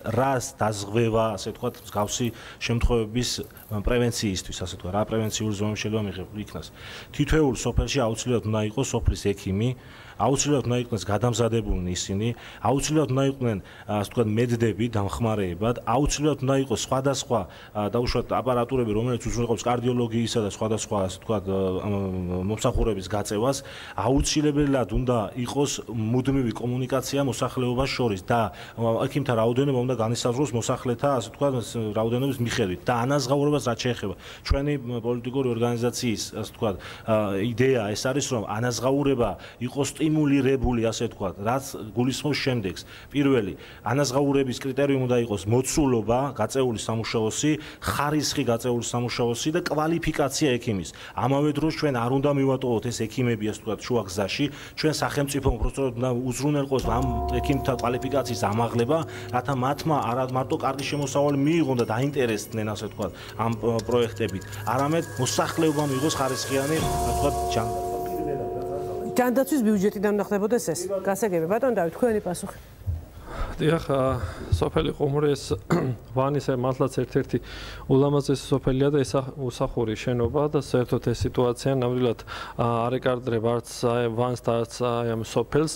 რას დაზღვევა, ასე ვთქვათ, მსგავსი შემთხვევების პრევენციისთვის, ასე ვთქვათ, რა პრევენციული ზომები შეიძლება მიღებულ იქნას. თითოეულ სოფელში აუცილებლად უნდა იყოს სოფლის ექიმი, აუცილებლად უნდა იყვნენ გადამზადებულნი ისინი, აუცილებლად უნდა იყვნენ, ასე ვთქვათ, მედდები დამხმარეებად, აუცილებლად უნდა იყოს სხვადასხვა დაუშვათ აპარატურები, რომელიც უზრუნველყოფს კარდიოლოგიისა და სხვადასხვა, ასე ვთქვათ, მომსახურების გაწევას, აუცილებლად უნდა იყოს მუდმივი კომუნიკაცია მოსახლეობას შორის და ექიმთა რაოდენობა უნდა განისაზღვროს მოსახლეთა, ასე ვთქვათ, რაოდენობის მიხედვით და ანაზღაურებას რაც შეეხება. ჩვენი პოლიტიკური ორგანიზაციის, ასე ვთქვათ, იდეა ეს არის, რომ ანაზღაურება იყოს სტიმულირებული, ასე ვთქვათ, რაც გულისხმობს შემდეგს. პირველი, ანაზღაურების კრიტერიუმი უნდა იყოს მოცულობა, გაწეული სამუშაოსი, ხარისხი გაწეული სამუშაოსი და კვალიფიკაცია ექიმის. ამავე დროს ჩვენ არ უნდა მივატოვოთ ეს ექიმები, ასე ვთქვათ, შუაგზაში, ჩვენ სახელმწიფო უბრალოდ უნდა უზრუნველყოს ამ ექიმთა კვალიფიკაციის ამაღლება, რათა მათმა არა მარტო კარგი შემოსავალი მიიღონ და დაინტერესდნენ, ასე ვთქვათ, ამ პროექტებით, არამედ მოსახლეობამ მიიღოს ხარისხიანი, ასე ვთქვათ, ჯანდაცვა. ჯანდაცვის ბიუჯეტიდან უნდა ხდებოდეს ეს. გასაგები, ბატონ დავით, თქვენი პასუხი. დიახ, სოფელი ყუმური ეს ვანის მართლაც ერთ-ერთი ულამაზესი სოფელია და ეს უსახური შენობა და საერთოდ ეს სიტუაცია ნამდვილად არ ეკარდრება არც ვანს და არც ამ სოფელს.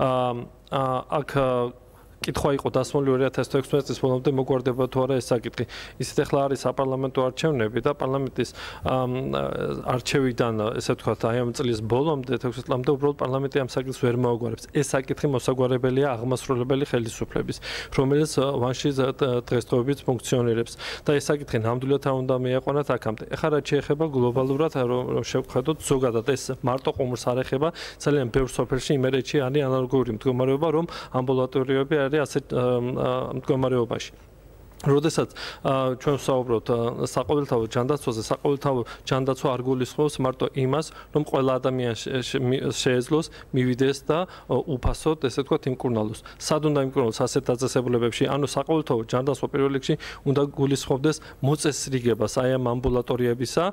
აქ კითხვა იყო დასმული ორი ათას თექვსმეტ წლის ბოლომდე მოგვარდება თუ არა ეს საკითხი. ისეთ ახლა არის საპარლამენტო არჩევნები და პარლამენტის არჩევიდან, ესე ვთქვათ, აი ამ წლის ბოლომდე თექვსმეტ წლამდე უბრალოდ პარლამენტი ამ საკითხს ვერ მოაგვარებს. ეს საკითხი მოსაგვარებელია აღმასრულებელი ხელისუფლების, რომელიც ვანში დღესდღეობით ფუნქციონირებს და ეს საკითხი ნამდვილად არ უნდა მიაყვანათ აქამდე. ეხლა რაც შეეხება გლობალურად, რომ შევხედოთ ზოგადად ეს მარტო ყუმურს არ ეხება, ძალიან ბევრ სოფელში იმერეთში არის ანალოგიური მდგომარეობა, რომ ამბულატორიები ასეთ მდგომარეობაში. როდესაც ჩვენ ვსაუბრობთ საყოველთაო ჯანდაცვაზე, საყოველთაო ჯანდაცვა არ გულისხმობს მარტო იმას, რომ ყველა ადამიანს შეეძლოს მივიდეს და უფასოდ, ესე ვთქვათ, იმკურნალოს. სად უნდა იმკურნალოს ასეთ დაწესებულებებში? ანუ საყოველთაო ჯანდაცვა პირველ რიგში უნდა გულისხმობდეს მოწესრიგებას აი ამ ამბულატორიებისა,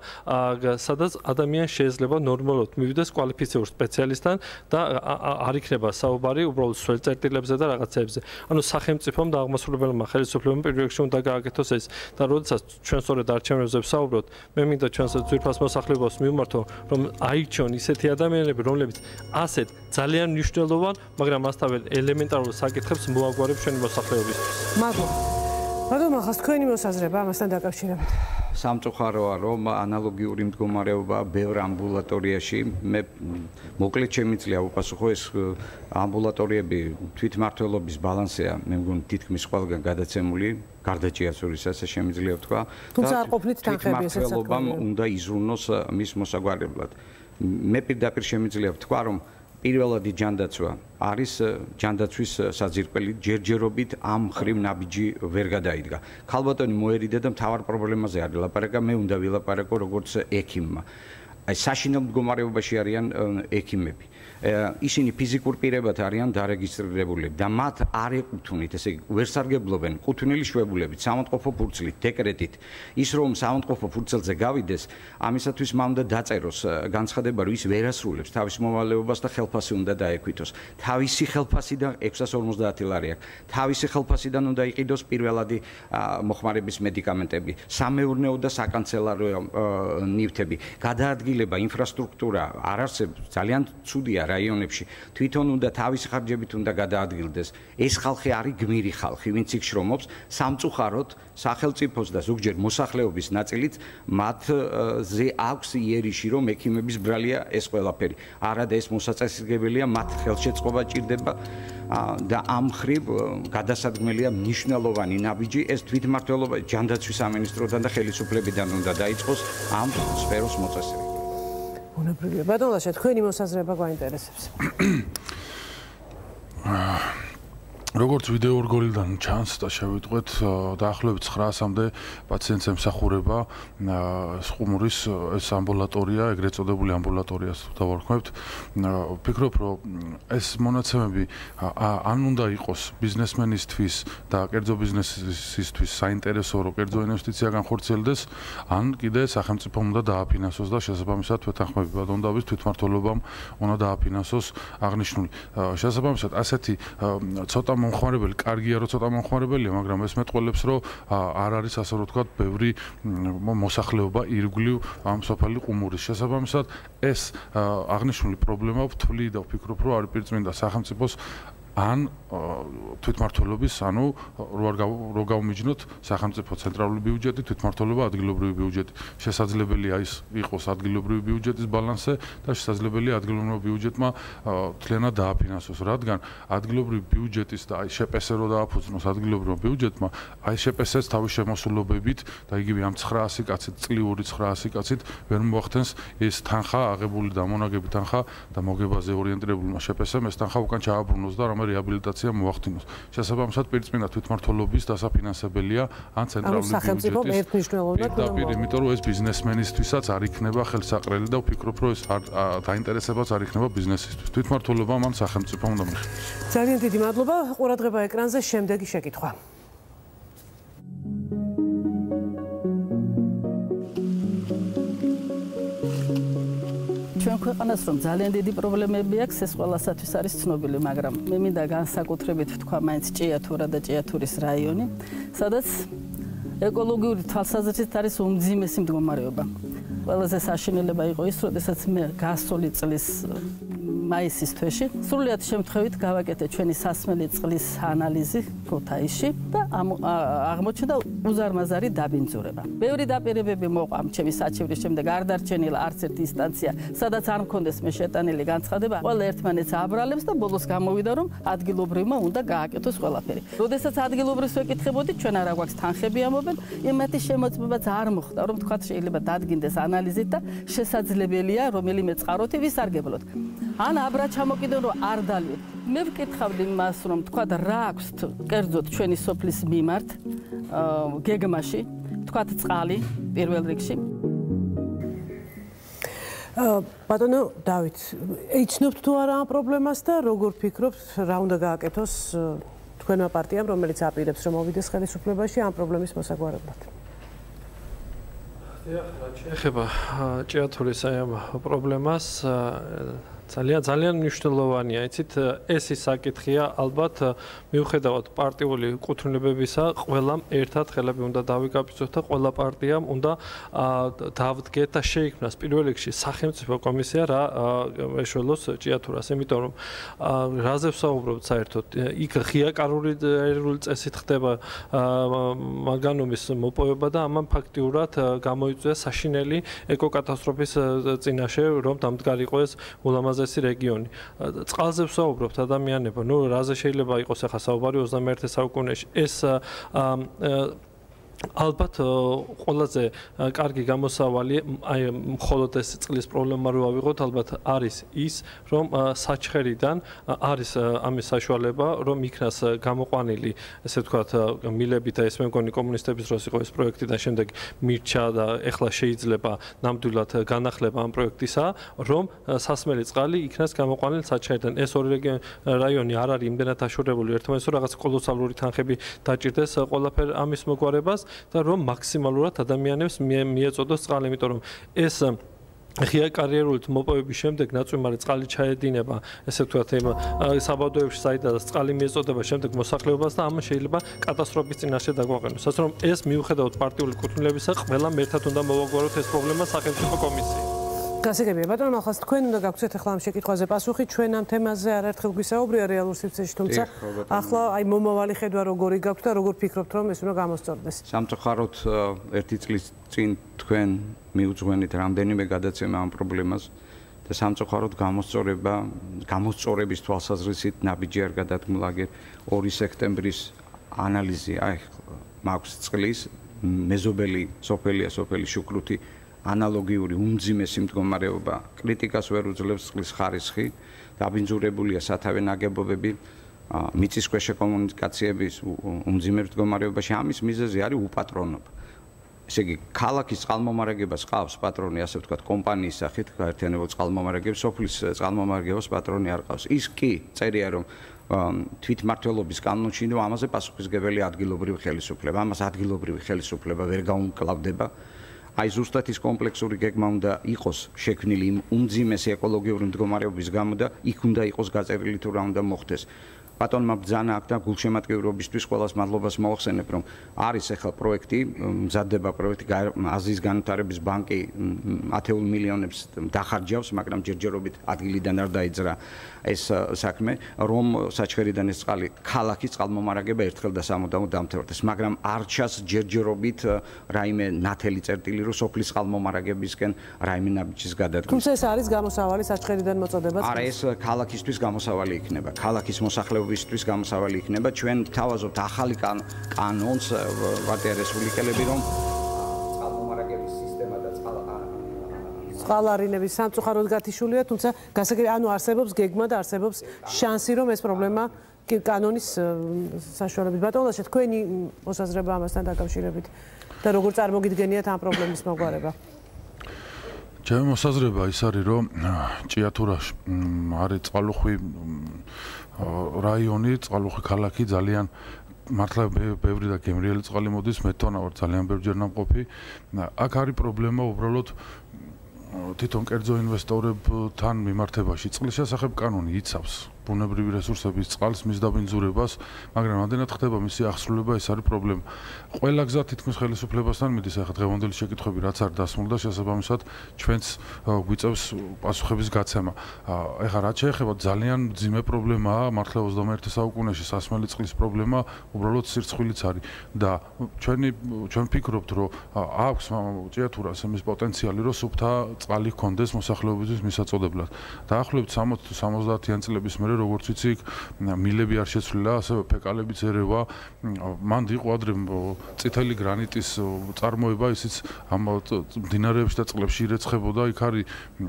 სადაც ადამიანს შეიძლება ნორმალურად მივიდეს კვალიფიციურ სპეციალისტთან და არ იქნება საუბარი უბრალოდ სველ წერტილებზე და რაღაცეებზე. ანუ სახელმწიფომ და აღმასრულებელმა ხელისუფლებამ პირველ რიგში უნდა გააკეთოს ეს და როდესაც ჩვენ სწორედ არჩევნებზე ვსაუბრობთ, მე მინდა ჩვენს ძვირფას მოსახლეობას მივმართო, რომ აირჩიონ ისეთი ადამიანები, რომლებიც ასეთ ძალიან მნიშვნელოვან, მაგრამ მასთაველ ელემენტარულ საკითხებს მოაგვარებს ჩვენი მოსახლეობისთვის. მადლობა. ბატონო, ახლა თქვენი მოსაზრება ამასთან დაკავშირებით. სამწუხაროა, რომ ანალოგიური მდგომარეობა ბევრ ამბულატორიაში, მე მოკლედ შემიძლია უპასუხო ეს ამბულატორიები თვითმმართველობის ბალანსია, მე მგონი თითქმის ყველგან გადაცემული, გარდაჭიაცურის ასე შემიძლია ვთქვა. თუმცა არ ყოფილით თანხები ესეც თვითმმართველობამ უნდა იზრუნოს მის მოსაგვარებლად. მე პირდაპირ შემიძლია ვთქვა, რომ პირველადი ჯანდაცვა არის ჯანდაცვის საძირკველი, ჯერჯერობით ამ ხრივ ნაბიჯი ვერ გადაიდგა. ქალბატონი მოერიდა და მთავარ პრობლემაზე არ ვილაპარაკა, მე უნდა ვილაპარაკო როგორც ექიმმა. აი საშინელ მდგომარეობაში არიან ექიმები. ისინი ფიზიკურ პირებად არიან დარეგისტრირებულები და მათ არ ეკუთვნით, ესე იგი, ვერ სარგებლობენ კუთვნილი შვებულებით, სამონტყოფო ფურცლით, დეკრეტით. ის რომ სამონტყოფო ფურცელზე გავიდეს, ამისათვის მან უნდა დაწეროს განცხადება, რომ ის ვერ ასრულებს თავის მოვალეობას და ხელფასი უნდა დაექვითოს. თავისი ხელფასიდან ექვსას ორმოცდაათი ლარი აქვს. თავისი ხელფასიდან უნდა იყიდოს პირველადი მოხმარების მედიკამენტები, სამეურნეო და საკანცელარო ნივთები. გადაადგილება, ინფრასტრუქტურა არ არსებობს, ძალიან ცუდია რაიონებში. თვითონ უნდა თავისი ხარჯებით უნდა გადაადგილდეს. ეს ხალხი არის გმირი ხალხი, ვინც იქ შრომობს, სამწუხაროდ სახელმწიფოს და ზოგჯერ მოსახლეობის ნაწილიც მათზე აქვს იერიში, რომ ექიმების ბრალია ეს ყველაფერი. არადა ეს მოსაწესრიგებელია, მათ ხელშეწყობა ჭირდება და ამ ხრივ გადასადგმელია მნიშვნელოვანი ნაბიჯი, ეს თვითმმართველობა ჯანდაცვის სამინისტროდან და ხელისუფლებიდან უნდა დაიწყოს ამ სფეროს მოწესრიგება. უნებრივია. ბატონ ლაშა, თქვენი მოსაზრება გვაინტერესებს. როგორც ვიდეო ორგოლიდან ჩანს და შევიტყვეთ, დაახლოებით ცხრაასამდე პაციენტს ემსახურება ყუმურის ეს ამბულატორია, ეგრეთ წოდებული ამბულატორიას დავარქმევთ. ვფიქრობ, რომ ეს მონაცემები ან უნდა იყოს ბიზნესმენისთვის და კერძო ბიზნესისთვის საინტერესო, რომ კერძო ინვესტიცია განხორციელდეს, ან კიდე სახელმწიფომ უნდა დააფინანსოს და შესაბამისად ვეთანხმები ბატონ დავის თვითმმართველობამ უნდა დააფინანსოს აღნიშნული. შესაბამისად ასეთი ცოტა მომხმარებელი კარგია, რომ ცოტა მომხმარებელია, მაგრამ ეს მეტყველებს, რომ არ არის ასე რომ ვთქვათ, ბევრი მოსახლეობა ირგვლივ ამ სოფელი ყუმურის. შესაბამისად, ეს აღნიშნული პრობლემა ვთვლი და ვფიქრობ, რომ არის პირწმინდა სახელმწიფოს ან თვითმმართველობის, ანუ რო გავმიჯნოთ სახელმწიფო ცენტრალური ბიუჯეტი, თვითმმართველობა ადგილობრივი ბიუჯეტი. შესაძლებელია ის იყოს ადგილობრივი ბიუჯეტის ბალანსზე და შესაძლებელია ადგილობრივ ბიუჯეტმა თლიანად დააფინანსოს, რადგან ადგილობრივი ბიუჯეტის და აი შპს რო დააფუძნოს ადგილობრივ ბიუჯეტმა, აი შპს-ს თავის შემოსულობებით და იგივე ამ ცხრაასი კაცით, წლიური ცხრაასი კაცით ვერ მოახდენს ეს თანხა, აღებული და მონაგები თანხა და მოგებაზე ორიენტირებულმა შპს-მა ეს თანხა უკან ჩააბრუნოს და რამე რეაბილიტაცია მოახდინოს. შესაბამისად, პირწმინდა თვითმმართველობის დასაფინანსებელია ან ცენტრალური ბიუჯეტის პირდაპირ, იმიტომ რომ ეს ბიზნესმენისთვისაც არ იქნება ხელსაყრელი და ვფიქრობ, რომ ეს დაინტერესებაც არ იქნება ბიზნესისთვის. თვითმმართველობა მან სახელმწიფო უნდა მიიღოს. ძალიან დიდი მადლობა. ყურადღება ეკრანზე, შემდეგი შეკითხვა. ჩვენ ქვეყანას რომ ძალიან დიდი პრობლემები აქვს, ეს ყველასათვის არის ცნობილი, მაგრამ მე მინდა განსაკუთრებით ვთქვა მაინც ჭიათურა და ჭიათურის რაიონი, სადაც ეკოლოგიური თვალსაზრისით არის უმძიმესი მდგომარეობა. ყველაზე საშინელება იყო ის, როდესაც მე გასული წლის მაისის თვეში სრულიად შემთხვევით გავაკეთე ჩვენი სასმელი წყლის ანალიზი ქუთაისში და აღმოჩნდა უზარმაზარი დაბინძურება. ბევრი დაპირებები მოყვა ჩემი საჩივრის შემდეგ, არ დარჩენილა არც ერთი ინსტანცია, სადაც არ მქონდეს მე შეტანილი განცხადება. ყველა ერთმანეთს აბრალებს და ბოლოს გამოვიდა, რომ ადგილობრივმა უნდა გააკეთოს ყველაფერი. როდესაც ადგილობრივს ვეკითხებოდი, ჩვენ არა გვაქვს თანხები ამობენ, იმათი შემოწმებაც არ მოხდა, რომ თქვა შეიძლება დადგინდეს ანალიზით და შესაძლებელია რომელიმე წყაროთი ვისარგებლოთ. ან აბრა ჩამოკიდონ რომ არ დალიოთ. მე ვკითხავდი მას რომ თქვა რა აქვს კერძოდ ჩვენი სოფლის მიმართ გეგმაში, თქვა წყალი პირველ რიგში. ბატონო დავით, იცნობთ თუ არა ამ პრობლემას და როგორ ფიქრობთ, რა უნდა გააკეთოს თქვენმა პარტიამ, რომელიც აპირებს რომ მოვიდეს ხელისუფლებაში ამ პრობლემის მოსაგვარებლად? ეხება ჭიათურის აი ამ პრობლემას ძალიან ძალიან მნიშვნელოვანია, იცით, ეს ის საკითხია, ალბათ მიუხედავად პარტიული კუთვნილებებისა, ყველამ ერთად ხელები უნდა დავიკապიცოთ და ყველა პარტიამ უნდა დავდგეთ და შეიქმნას პირველ რიგში სახელმწიფო კომისია რა ეშველოს ჭიათურას, იმიტომ რომ რაზე ვსაუბრობთ საერთოდ, იქ ღია კანონური წესით ხდება მანგანუმის მოპოვება და ამან ფაქტიურად გამოიწვია საშინელი ეკოკატასტროფის წინაშე, რომ დამდგარიყო ეს ულამაზ ესი რეგიონი. წყალზე ვსაუბრობთ ადამიანებო, ნუ რაზე შეიძლება იყოს ახლა საუბარი ოცდამეერთე საუკუნეში. ეს ალბათ ყველაზე კარგი გამოსავალი, აი მხოლოდ ეს წყლის პრობლემა რო ავიღოთ, ალბათ არის ის, რომ საჩხერიდან არის ამის საშუალება, რომ იქნას გამოყვანილი, ესე ვთქვათ, მილებით და ეს მე მგონი კომუნისტების დროს იყო ეს პროექტი და შემდეგ მირჩა და ეხლა შეიძლება ნამდვილად განახლება ამ პროექტისა, რომ სასმელი წყალი იქნას გამოყვანილი საჩხერიდან. ეს ორი რაიონი არ არის იმდენად აშორებული ერთმანეთს, რომ რაღაც კოლოსალური თანხები დაჭირდეს ყველაფერ ამის მოგვარებას. და რომ მაქსიმალურად ადამიანებს მიეწოდოს წყალი, იმიტომ რომ ეს ღია კარიერული მოპოვების შემდეგ ნაწვიმარი წყალი ჩაედინება, ესე ვთქვათ, იმ საბადოებში, საიდანაც წყალი მიეწოდება შემდეგ მოსახლეობას და ამან შეიძლება კატასტროფის წინაშე დაგვაყენოს. ასე რომ ეს მიუხედავად პარტიული კუთვნილებისა, ყველამ ერთად უნდა მოვაგვაროთ ეს პრობლემა სახელმწიფო კომისიით. გასაგებია, ბატონო, ახლა თქვენ უნდა გაგცეთ ახლა ამ შეკითხვაზე პასუხი, ჩვენ ამ თემაზე არაერთხელ გვისაუბრია რეალურ სივრცეში, თუმცა ახლა აი მომავალი ხედვა როგორი გაქვთ და როგორ ფიქრობთ, რომ ეს უნდა გამოსწორდეს? სამწუხაროდ ერთი წლის წინ თქვენ მიუძღვენით რამდენიმე გადაცემა ამ პრობლემას და სამწუხაროდ გამოსწორება, გამოსწორების თვალსაზრისით ნაბიჯი არ გადადგმულა, აგერ ორი სექტემბრის ანალიზი, აი მაქვს წყლის მეზობელი სოფელია, სოფელი შუქრუთი ანალოგიური უმძიმესი მდგომარეობა, კრიტიკას ვერ უძლებს წყლის ხარისხი, დაბინძურებულია სათავე ნაგებობები, მიწისქვეშა კომუნიკაციების უმძიმე მდგომარეობაში. ამის მიზეზი არის უპატრონობა. ესე იგი, ქალაქის წყალმომარაგებას ყავს პატრონი, ასე ვთქვათ, კომპანიის სახით, გაერთიანებულ წყალმომარაგებს, სოფლის წყალმომარაგებას პატრონი არ ყავს. ის კი წერია, რომ თვითმმართველობის კანონში, რომ ამაზე პასუხისმგებელი ადგილობრივი ხელისუფლება, ამას ადგილობრივი ხელისუფლება ვერ გაუმკლავდება. აი ზუსტად ის კომპლექსური გეგმა უნდა იყოს შექმნილი იმ უმძიმესი ეკოლოგიური მდგომარეობის გამო და იქ უნდა იყოს გაწერილი თუ რა უნდა მოხდეს. ბატონმა ბრძანა აქ და გულშემატკივრობისთვის ყველას მადლობას მოახსენებ, რომ არის ახლა პროექტი, მზადდება პროექტი აზიის განვითარების ბანკი ათეულ მილიონებს დახარჯავს, მაგრამ ჯერჯერობით ადგილიდან არ დაიძრა ეს საქმე, რომ საჩხერიდან ეს წყალი ქალაქის წყალმომარაგება ერთხელ და სამუდამოდ დამთავრდეს, მაგრამ არ ჩას ჯერჯერობით რაიმე ნათელი წერტილი, რომ სოფლის წყალმომარაგებისკენ რაიმე ნაბიჯის გადადგმის. თუმცა ეს არის გამოსავალი საჩხერიდან მოწოდება. არა, ეს ქალაქისთვის გამოსავალი იქნება, ქალაქის მოსახლეობისთვის გამოსავალი იქნება. ჩვენ თავაზობთ ახალი კანონს, ვარტია რესპუბლიკელები, რომ წყალმომარაგების სისტემა და წყალ წყალარინების სამწუხაროდ გათიშულია, თუმცა გასაგები ანუ არსებობს გეგმა და არსებობს შანსი, რომ ეს პრობლემა კანონის საშუალებით ბატონო, თქვენი მოსაზრება ამასთან დაკავშირებით და როგორ წარმოგიდგენიათ ამ პრობლემის მოგვარება? ჩემი მოსაზრება ის არის, რომ ჭიათურაში არის წყალუხვი რაიონი, წყალუხვი ქალაქი ძალიან მართლა ბევრი და გემრიელი წყალი მოდის, მე თვითონ ვარ ძალიან ბევრჯერ ნამყოფი. აქ არის პრობლემა უბრალოდ თვითონ კერძო ინვესტორებთან მიმართებაში. წყლის შესახებ კანონი იცავს ბუნებრივი რესურსების წყალს, მის დაბინძურებას, მაგრამ რამდენად ხდება მისი აღსრულება, ეს არის პრობლემა. ყველა გზა თითქმის ხელისუფლებასთან მიდის, ახლა დღევანდელი შეკითხვები რაც არ დასმულდა, შესაბამისად ჩვენც გვიწევს პასუხების გაცემა. ეხლა რაც შეეხება ძალიან მძიმე პრობლემაა, მართლა ოცდამეერთე საუკუნეში სასმელი წყლის პრობლემა უბრალოდ სირცხვილიც არის და ჩვენი ჩვენ ვფიქრობთ, რომ აქვს ჭიათურას იმის პოტენციალი, რომ სუფთა წყალი ჰქონდეს მოსახლეობისთვის მისაწოდებლად. დაახლოებით სამოცი თუ სამოცდაათიან წლების მერე როგორც ვიცი, მილები არ შეცვლილა, ასევე ფეკალებიც ერევა. მან იყო ადრე წითელი გრანიტის წარმოება, ისიც ამ მდინარეებში და წყლებში ირეცხებოდა. იქ არის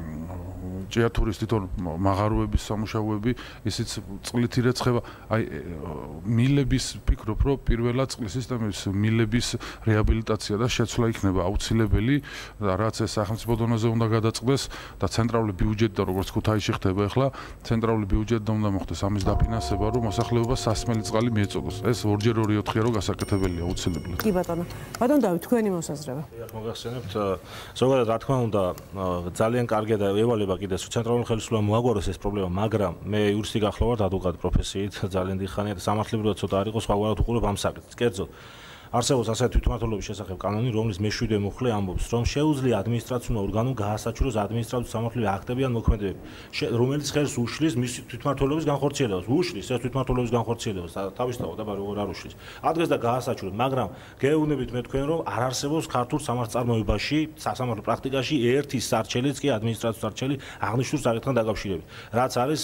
ჭიათურის თვითონ მაღაროების სამუშაოები, ისიც წყლით ირეცხება. აი მილების ვფიქრობ, რომ პირველად წყლის სისტემის მილების რეაბილიტაცია და შეცვლა იქნება აუცილებელი, რაც ეს სახელმწიფო დონეზე უნდა გადაწყდეს და ცენტრალური ბიუჯეტი და როგორც ქუთაისში ხდება ახლა, ცენტრალური ბიუჯეტი და უნდა მოხდეს ამის დაფინანსება, რომ მოსახლეობას სასმელი წყალი მიეწოდოს. ეს ორჯერ ორი ოთხია რომ გასაკეთებელია აუცილებლად. კი ბატონო. ბატონო დავით, თქვენი მოსაზრება. მოგახსენებთ, ზოგადად რა თქმა უნდა, ძალიან კარგია და ევალება კიდეს ცენტრალური ხელისუფლება მოაგვაროს ეს პრობლემა, მაგრამ მე იურისტი გახლა ვარ ადვოკატ პროფესიით, ძალიან დიხანია და სამართლებრივად ცოტა არ იყო სხვაგვარად უყურებ ამ საკითხს. კერძოდ არსებობს ასეთი თვითმმართველობის შესახებ კანონი, რომლის მეშვიდე მუხლე ამბობს, რომ შეუძლია ადმინისტრაციულ ორგანომ გაასაჩუროს ადმინისტრაციული სამართლიანი აქტები ან მოქმედებები, რომელიც ხელს უშლის მის თვითმმართველობის განხორციელებას. უშლის ეს თვითმმართველობის განხორციელებას, თავისთავად აბა როგორ არ უშლის. ადგეს და გაასაჩუროს, მაგრამ გეუბნებით მე თქვენ, რომ არ არსებობს ქართულ სამართალწარმოებაში, სასამართლო პრაქტიკაში ერთი სარჩელიც კი ადმინისტრაციული სარჩელი აღნიშნულ საკითხთან დაკავშირებით. რაც არის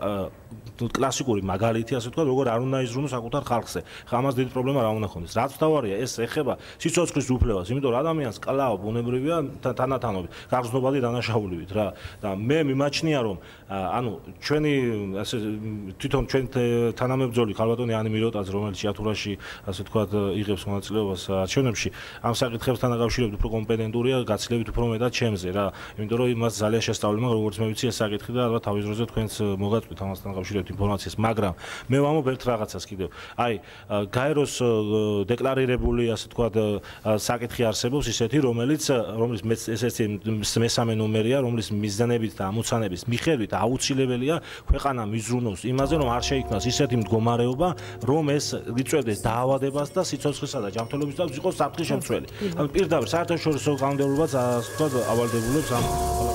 კლასიკური მაგალითი, ასე ვთქვათ, როგორ არ უნდა იზრუნოს საკუთარ ხალხზე. ხამას დიდი პრობლემა რა უნდა ხონდეს. რაც თავარია, ეს ეხება სიცოცხლის უფლებას, იმიტომ რომ ადამიანს კლავა ბუნებრივია თანათანობით, გაგრძნობადი დანაშაულებით რა. და მე მიმაჩნია, რომ ანუ ჩვენი ასე თვითონ ჩვენ თანამებრძოლი ქალბატონი ანი მიროტაძე, რომელიც ჭიათურაში, ასე ვთქვათ, იღებს მონაწილეობას არჩევნებში, ამ საკითხებთან დაკავშირებით უფრო კომპეტენტურია, გაცილებით უფრო მეტად ჩემზე რა. იმიტომ რომ იმას ძალიან შესწავლება, როგორც მე ვიცი ეს საკითხი და ალბათ თავის დროზე თქვენც მოგაწვით ამასთან დაკავშირებით ინფორმაციას, მაგრამ მე ვამბობ ერთ რაღაცას კიდევ. აი, გაეროს დეკლარირებული, ასე ვთქვათ, საკითხი არსებობს ისეთი, რომელიც რომლის ესეთი მესამე ნომერია, რომლის მიზანებით და ამოცანების მიხედვით აუცილებელია ქვეყანა მიზრუნოს იმაზე, რომ არ შეიქმნას ისეთი მდგომარეობა, რომ ეს იწვევდეს დაავადებას და სიცოცხლესა და ჯანმრთელობის და იყოს საფრთხის შემცველი. ანუ პირდაპირ საერთაშორისო კანონმდებლობაც ასე ვთქვათ ავალდებულებს ამ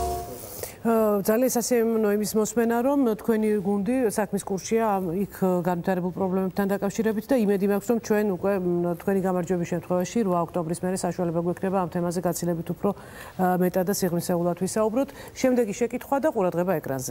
ძალიან სასიამოვნო იმის მოსმენა, რომ თქვენი გუნდი საქმის კურსია იქ განვითარებულ პრობლემებთან დაკავშირებით და იმედი მაქვს, რომ ჩვენ უკვე თქვენი გამარჯვების შემთხვევაში რვა ოქტომბრის მერე საშუალება გვექნება ამ თემაზე გაცილებით უფრო მეტად და სიღრმისეულად ვისაუბროთ. შემდეგი შეკითხვა და ყურადღება ეკრანზე.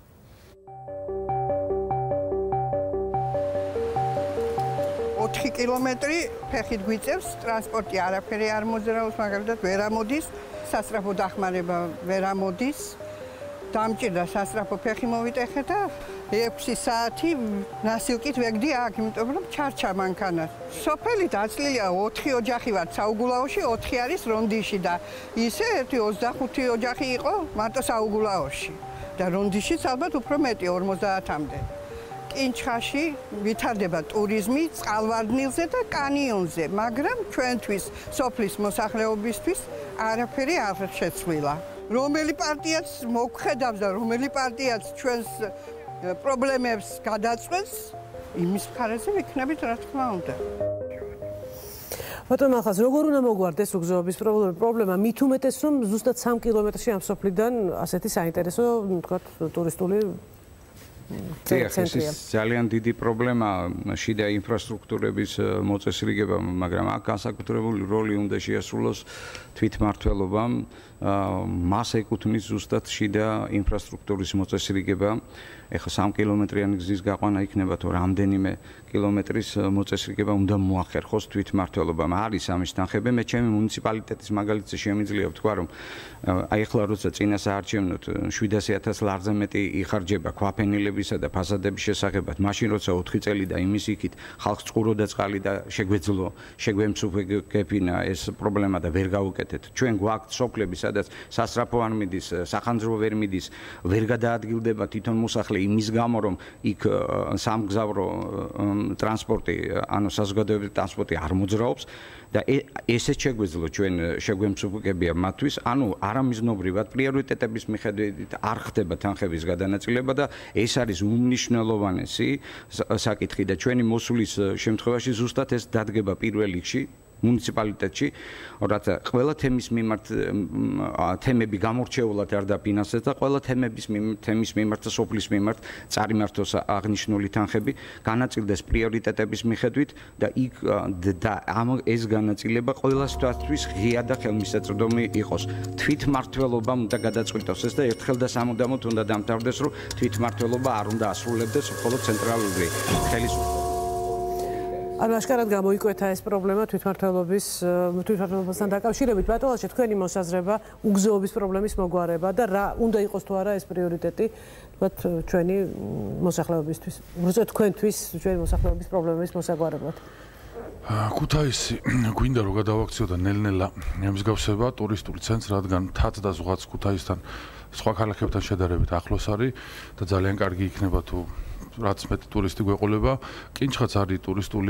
ოთხი კილომეტრი ფეხით გვიწევს, ტრანსპორტი არაფერი არ მოძრაობს, მაგალითად ვერ ამოდის, სასწრაფო დახმარება ვერ ამოდის. დამჭირდა სასწრაფო ფეხი მოვიტეხე და ექვსი საათი ნასილკით ვეგდი აქ, იმიტომ რომ ჩარჩა მანქანა. სოფელი დაცლილია, ოთხი ოჯახი ვართ საუგულაოში, ოთხი არის რონდიში და ისე ერთი ოცდახუთი ოჯახი იყო მარტო საუგულაოში და რონდიშიც ალბათ უფრო მეტი ორმოცდაათამდე. კინჩხაში ვითარდება ტურიზმი წყალვარდნილზე და კანიონზე, მაგრამ ჩვენთვის, სოფლის მოსახლეობისთვის არაფერი არ შეცვლილა. რომელი პარტიაც მოგხედავს და რომელი პარტიაც ჩვენს პრობლემებს გადაწყვეტს, იმის მხარეზე ვიქნებით, რა თქმა უნდა. ბატონო ახალს როგორ უნდა მოგვარდეს უგზოობის პრობლემა მით უმეტეს რომ ზუსტად სამი კილომეტრში ამ სოფლიდან ასეთი საინტერესო თქვა ტურისტული ცენტრია. ძალიან დიდი პრობლემა შიდა ინფრასტრუქტურების მოწესრიგება, მაგრამ აქ განსაკუთრებული როლი უნდა შეასრულოს თვითმმართველობამ. მას ეკუთვნის ზუსტად შიდა ინფრასტრუქტურის მოწესრიგება. ეხლა სამი კილომეტრიანი გზის გაყვანა იქნება თუ რამდენიმე კილომეტრის მოწესრიგება უნდა მოახერხოს თვითმმართველობამ. არის ამის თანხები, მე ჩემი მუნიციპალიტეტის მაგალითზე შემიძლია ვთქვა, რომ აი ახლა როცა წინა საარჩევნოდ შვიდასი ათას ლარზე მეტი იხარჯება ქვაფენილებისა და ფასადების შესახებად, მაშინ როცა ოთხი წელი და იმის იქით ხალხს წყურო და წყალი და შეგვეძლო, შეგვემსუბუქებინა ეს პრობლემა და ვერ გავუკეთეთ. ჩვენ გვაქვს სოფლები, სადაც სასწრაფო არ მიდის, სახანძრო ვერ მიდის, ვერ გადაადგილდება თვითონ მოსახლე იმის გამო რომ იქ სამგზავრო ტრანსპორტი, ანუ საზოგადოებრივი ტრანსპორტი არ მოძრაობს და ესეც შეგვეძლო ჩვენ შეგვემსუბუქებია მათთვის, ანუ არამიზნობრივად პრიორიტეტების მიხედვით არ ხდება თანხების გადანაწილება და ეს არის უმნიშვნელოვანესი საკითხი და ჩვენი მოსulis შემთხვევაში ზუსტად ეს დადგება პირველ რიგში მუნიციპალიტეტში, რათა ყველა თემის მიმართ თემები გამორჩეულად არ დაფინანსდეს და ყველა თემების თემის მიმართ და სოფლის მიმართ წარიმართოს აღნიშნული თანხები, განაწილდეს პრიორიტეტების მიხედვით და იქ და ამ ეს განაწილება ყველასთვის ღია და ხელმისაწვდომი იყოს. თვითმმართველობამ უნდა გადაწყვიტოს ეს და ერთხელ და სამუდამოდ უნდა დამთავრდეს, რომ თვითმმართველობა არ უნდა ასრულებდეს მხოლოდ ცენტრალური ხელისუფლება. ანუ აშკარად გამოიკვეთა ეს პრობლემა თვითმმართველობის თვითმმართველობასთან დაკავშირებით. ბატონალში თქვენი მოსაზრება უგზოობის პრობლემის მოგვარება და რა უნდა იყოს თუ არა ეს პრიორიტეტი თქვათ ჩვენი მოსახლეობისთვის. უბრალოდ თქვენთვის ჩვენი მოსახლეობის პრობლემის მოსაგვარებლად. ქუთაისი გვინდა რომ გადავაქციოდა ნელ-ნელა მსგავსება ტურისტული ცენტრი, რადგან თაც და ზღვაც ქუთაისთან სხვა ქალაქებთან შედარებით ახლოს არის და ძალიან კარგი იქნება თუ რაც მეტი ტურისტი გვეყოლება. კინჩხაც არის ტურისტული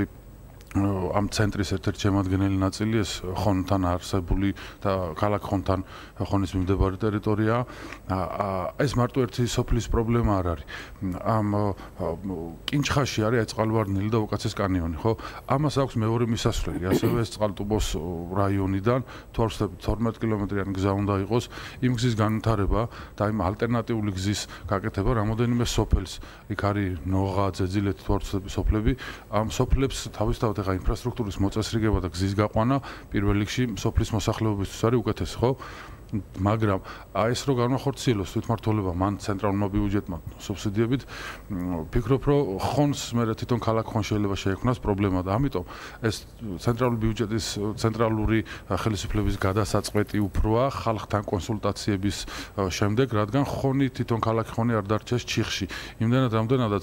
ამ ცენტრის ერთ-ერთი შემადგენელი ნაწილი, ეს ხონთან არსებული და ქალაქ ხონთან ხონის მიმდებარე ტერიტორია. ეს მარტო ერთი სოფლის პრობლემა არ არის. ამ კინჩხაში არის აი წყალვარდნილი და უკაცეს კანიონი, ხო? ამას აქვს მეორე მისასვლელი, ასევე ეს წყალტუბოს რაიონიდან თუ არ ვცდები თორმეტ კილომეტრიანი გზა უნდა იყოს, იმ გზის განვითარება და იმ ალტერნატიული გზის გაკეთება რამოდენიმე სოფელს. იქ არის ნოღა, ძეძილეთი თუ არ ვცდები სოფლები, ამ სოფლებს თავისთავად ახლა ინფრასტრუქტურის მოწესრიგება და გზის გაყვანა პირველ რიგში სოფლის მოსახლეობისთვის არის უკეთესი, ხო? მაგრამ აი ეს რო განახორციელოს თვითმმართველობა მან ცენტრალურმა ბიუჯეტმა სუბსიდიებით, ფიქრობ რომ ხონს მე თვითონ ქალაქ ხონს შეიძლება შეექმნას პრობლემა და ამიტომ ეს ცენტრალური ბიუჯეტის ცენტრალური ხელისუფლების გადასაწყვეტი უფროა ხალხთან კონსულტაციების შემდეგ, რადგან ხონი თვითონ ქალაქ ხონი არ დარჩეს ჩიხში. იმდენად რამდენადაც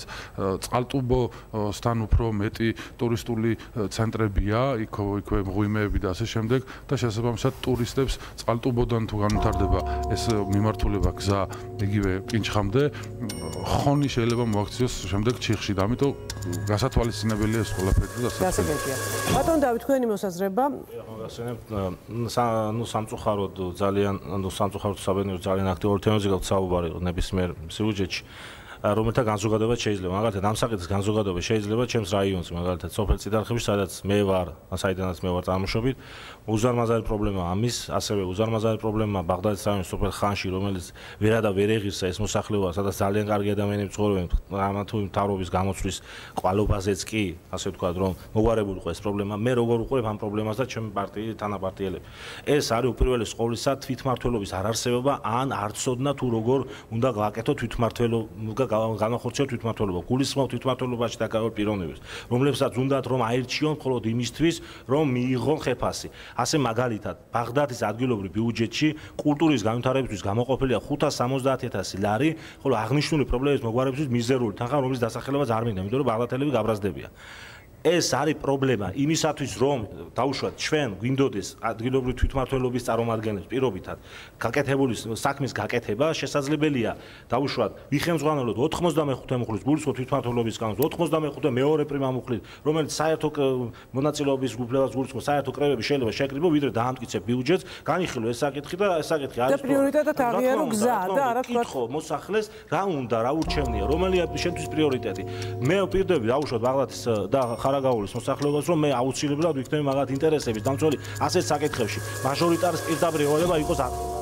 წყალტუბოსთან უფრო მეტი ტურისტული ცენტრებია, იქ იქვე მღვიმეები და ასე შემდეგ და შესაბამისად ტურისტებს წყალტუბოდან თუ განვითარდება ეს მიმართულება გზა იგივე კინჩხამდე, ხონი შეიძლება მოაქციოს შემდეგ ჩიხში და ამიტომ გასათვალისწინებელია ეს ყველაფერი და გასაგებია. ბატონ დავით, თქვენი მოსაზრება? ნუ სამწუხაროდ ძალიან ნუ სამწუხაროდ საბედნიერო ძალიან აქტიური თემებზე გავცაუბარი ნებისმიერ სიუჟეტში. რომელთა განზოგადება შეიძლება, მაგალითად ამ საკითხის განზოგადება შეიძლება ჩემს რაიონზე, მაგალითად სოფელ წიდარხევში, სადაც მე ვარ, საიდანაც მე ვარ წარმოშობით, უზარმაზარი პრობლემა ამის, ასევე უზარმაზარი პრობლემა ბაღდადის რაიონის სოფელ ხანში, რომელიც ვერადა ვერ ეღირსა ეს მოსახლეობა, სადაც ძალიან კარგი ადამიანები ცხოვრობენ, ამა თუ მთავრობის გამოცვლის ყვალობაზეც კი, ასე ვთქვათ, რომ მოგვარებული იყო ეს პრობლემა, მე როგორ უყურებ ამ პრობლემას და ჩემი პარტიის თანაპარტიელები. ეს არის უპირველეს ყოვლისა თვითმმართველობის არარსებობა, ან არ ცოდნა თუ როგორ უნდა გააკეთო თვითმმართველობა განახორციელოს თვითმმართველობა, გულისხმობ თვითმმართველობაში დაკავებულ პიროვნებებს, რომლებსაც უნდათ რომ აირჩიონ მხოლოდ იმისთვის, რომ მიიღონ ხეფასი. ასე მაგალითად, ბაღდადის ადგილობრივ ბიუჯეტში კულტურის განვითარებისთვის გამოყოფილია ხუთას სამოცდაათი ათასი ლარი, ხოლო აღნიშნული პრობლემის მოგვარებისთვის მიზერული თანხა, რომლის დასახელებას არ მინდა, იმიტომ რომ ბაღდათელები გაბრაზდებიან. ეს არის პრობლემა იმისათვის რომ დაუშვათ ჩვენ გვინდოდეს ადგილობრივი თვითმმართველობის წარმომადგენლებს პირობითად გაკეთებული საქმის გაკეთება შესაძლებელია დაუშვათ ვიხელმძღვანელოთ ოთხმოცდამეხუთე მუხლის გულისხმობ თვითმმართველობის კანონს ოთხმოცდამეხუთე მეორე პრიმამუხლით რომელიც საერთო მონაწილეობის გუფლებას გულისხმობს საერთო კრებები შეიძლება შეკრიბო ვიდრე დაამტკიცებ ბიუჯეტს განიხილო ეს საკითხი და ეს საკითხი არის და პრიორიტეტად აღიარო გზა და არა თქვა ხო მოსახლეს რა უნდა რა ურჩევნია რომელია შენთვის პრიორიტეტი მე ვპირდები დაუშვათ ბაღდათის და ხარაგაულის მოსახლეობას რომ მე აუცილებლად ვიქნები მაგათ ინტერესების დამცველი ასეთ საკითხებში მაჟორიტარის პირდაპირ ევალება იყოს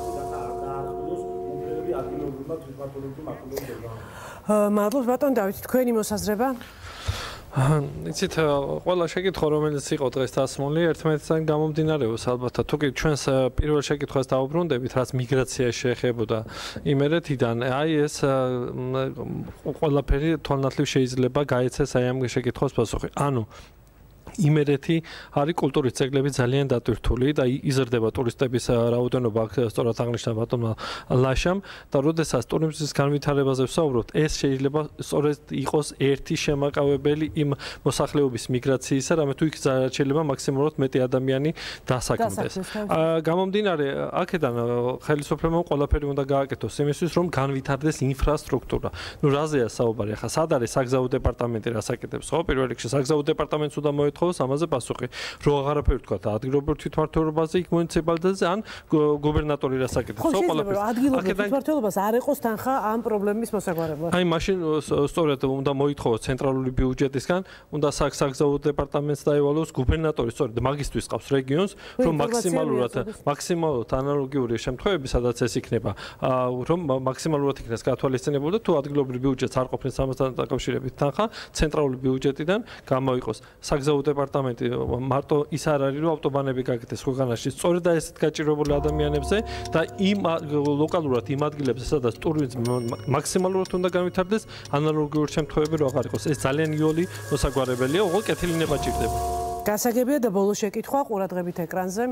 მადლობთ ბატონ დავით თქვენი მოსაზრება იცით ყველა შეკითხვა რომელიც იყო დღეს დასმული ერთმანეთთან გამომდინარეობს ალბათ თუ კი ჩვენს პირველ შეკითხვას დავუბრუნდებით რაც მიგრაციაში შეეხებოდა იმერეთიდან აი ეს ყველაფერი თვალნათლივ შეიძლება გაეცეს აი ამ შეკითხვის პასუხი ანუ იმერეთი არის კულტურის ძეგლები ძალიან დატვირთული და იზრდება ტურისტების რაოდენობა სწორად აღნიშნა ბატონმა ლაშამ და როდესაც ტურიზმის განვითარებაზე ვსაუბრობთ ეს შეიძლება სწორედ იყოს ერთი შემაკავებელი იმ მოსახლეობის მიგრაციისა რამე თუ იქ შეიძლება მაქსიმალურად მეტი ადამიანი დასაქმდეს გამომდინარე აქედან ხელისუფლებამ ყველაფერი უნდა გააკეთოს იმისთვის რომ განვითარდეს ინფრასტრუქტურა ნუ რაზეა საუბარი ახლა სად არის საგზაო დეპარტამენტი რას აკეთებს ხო პირველ რიგში საგზაო დეპარტამენტს უნდა მოეთხოვოს ამაზე პასუხი რო აღარაფერი თქვა ადგილობრივ თვითმმართველობაზე იქ მუნიციპალიტეტზე ან გუბერნატორი რას აკეთებს ხო ყველაფერს ადგილობრივ თვითმმართველობას არ ეყოს თანხა ამ პრობლემის მოსაგვარებლად აი მაშინ სწორედ უნდა მოითხოვოს ცენტრალური ბიუჯეტისგან უნდა საგზაო დეპარტამენტს დაევალოს გუბერნატორი სწორედ მაგისტვის ყავს რეგიონს რომ მაქსიმალურად მაქსიმალურად ანალოგიური შემთხვევები სადაც ეს იქნება რომ მაქსიმალურად იქნას გათვალისწინებული და თუ ადგილობრივ ბიუჯეტს არ ყოფნის ამასთან დაკავშირებით თანხა ცენტრალური ბიუჯეტიდან გამოიყოს საგზაო დეპარტამენტი მარტო ის არ არის რომ ავტობანები გაკეთდეს ქვეყანაში სწორედ და ესეთ გაჭირვებული ადამიანებზე და იმ ლოკალურად იმ ადგილებზე სადაც ტურიზმი მაქსიმალურად უნდა განვითარდეს ანალოგიური შემთხვევები რო აღარ იყოს ეს ძალიან იოლი მოსაგვარებელია უღალ კეთილინება ჭირდება გასაგებია და ბოლო შეკითხვა ყურადღებით ეკრანზე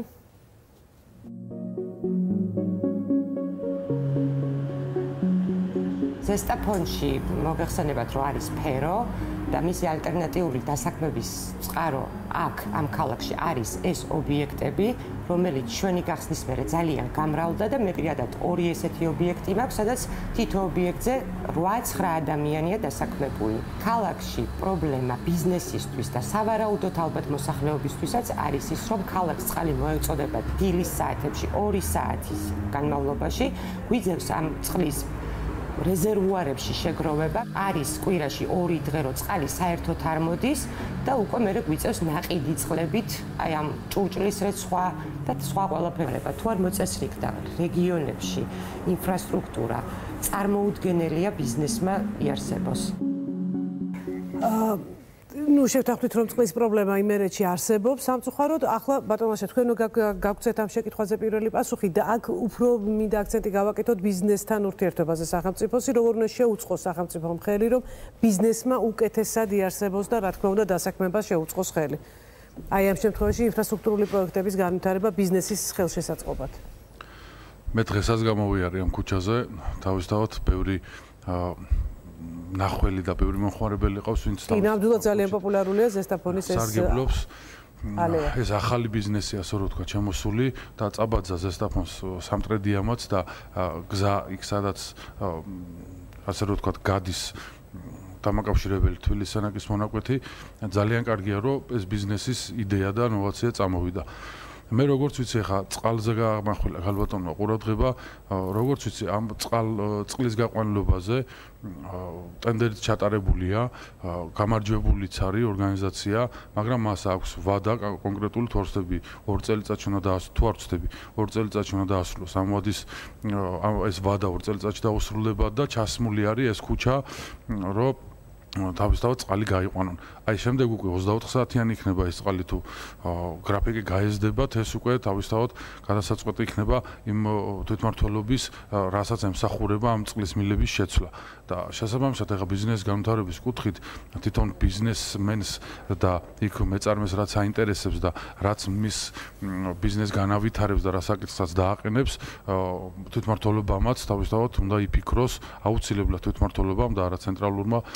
ზესტაფონში მოგეხსენებათ რომ არის სფერო და მისი ალტერნატიული დასაქმების წყარო აქ ამ ქალაქში არის ეს ობიექტები, რომელიც ჩვენი გახსნის მერე ძალიან გამრავლდა და მე პირადად ორი ესეთი ობიექტი მაქვს, სადაც თითო ობიექტზე რვა ცხრა ადამიანია დასაქმებული. ქალაქში პრობლემა ბიზნესისთვის და სავარაუდოდ ალბათ მოსახლეობისთვისაც არის ის, რომ ქალაქს წყალი მოეწოდება დილის საათებში ორი საათის განმავლობაში, გვიძევს ამ წყლის რეზერვუარებში შეგროვება არის კვირაში ორი დღე რო წყალი საერთოდ არ მოდის და უკვე მე გვიწევს ნაყიდი წყლებით აი ამ ჭურჭლის რეცხვა და სხვა ყველაფერება თუ არ მოწესრიგდა რეგიონებში ინფრასტრუქტურა წარმოუდგენელია ბიზნესმა იარსებოს ნუ შევთანხმდით რომ წყლის პრობლემა იმერეთში არსებობს სამწუხაროდ ახლა ბატონო თქვენ გაგვცეთ ამ შეკითხვაზე პირველი პასუხი და აქ უფრო მინდა აქცენტი გავაკეთოთ ბიზნესთან ურთიერთობაზე სახელმწიფოსი როგორ უნდა შეუწყოს სახელმწიფომ ხელი რომ ბიზნესმა უკეთესად იარსებოს და რა თქმა უნდა დასაქმებას შეუწყოს ხელი აი ამ შემთხვევაში ინფრასტრუქტურული პროექტების განვითარება ბიზნესის ხელშესაწყობად მე დღესაც გამოვიარე ამ ქუჩაზე თავისთავად ბევრი ნახველი და ბევრი მომხმარებელი ყავს ვინც კი ნამდვილად ძალიან პოპულარულია ზესტაფონის ეს სარგებლობს ეს ახალი ბიზნესი ასე რომ ვთქვა ჩამოსული და წაბაძა ზესტაფონს სამტრედიამაც და გზა იქ სადაც ასე რომ ვთქვა გადის დამაკავშირებელი თბილისის მონაკვეთი ძალიან კარგია რომ ეს ბიზნესის იდეა და ინოვაცია წამოვიდა მე როგორც ვიცი ხა წყალზე გამახვილა ხალბატონმა ყურადღება როგორც ვიცი ამ წყალ წყლის გაყვანილობაზე ტენდერით ჩატარებულია გამარჯვებულიც არის ორგანიზაცია მაგრამ მას აქვს ვადა კონკრეტული თორსტები ორ წელიწადში უნდა დაასრულოს თუ არ ვცდები ორ წელიწადში უნდა დაასრულოს ამ ვადის ეს ვადა ორ წელიწადში დაუსრულდება და ჩასმული არის ეს ქუჩა რომ თავისთავად წყალი გაიყვანონ. აი შემდეგ უკვე ოცდაოთხ საათიანი იქნება ეს წყალი თუ გრაფიკი გაეზრდებათ, ეს უკვე თავისთავად გადასაწყვეტი იქნება იმ თვითმმართველობის, რასაც ემსახურება ამ წყლის მილების შეცვლა. და შესაბამისად ახლა ბიზნეს განვითარების კუთხით თვითონ ბიზნესმენს და იქ მეწარმეს რაც აინტერესებს და რაც მის ბიზნეს განავითარებს და რა საკითხსაც დააყენებს, თვითმმართველობამაც თავისთავად უნდა იფიქროს აუცილებლად თვითმმართველობამ და არა ცენტრალურმა ხელისუფლებამ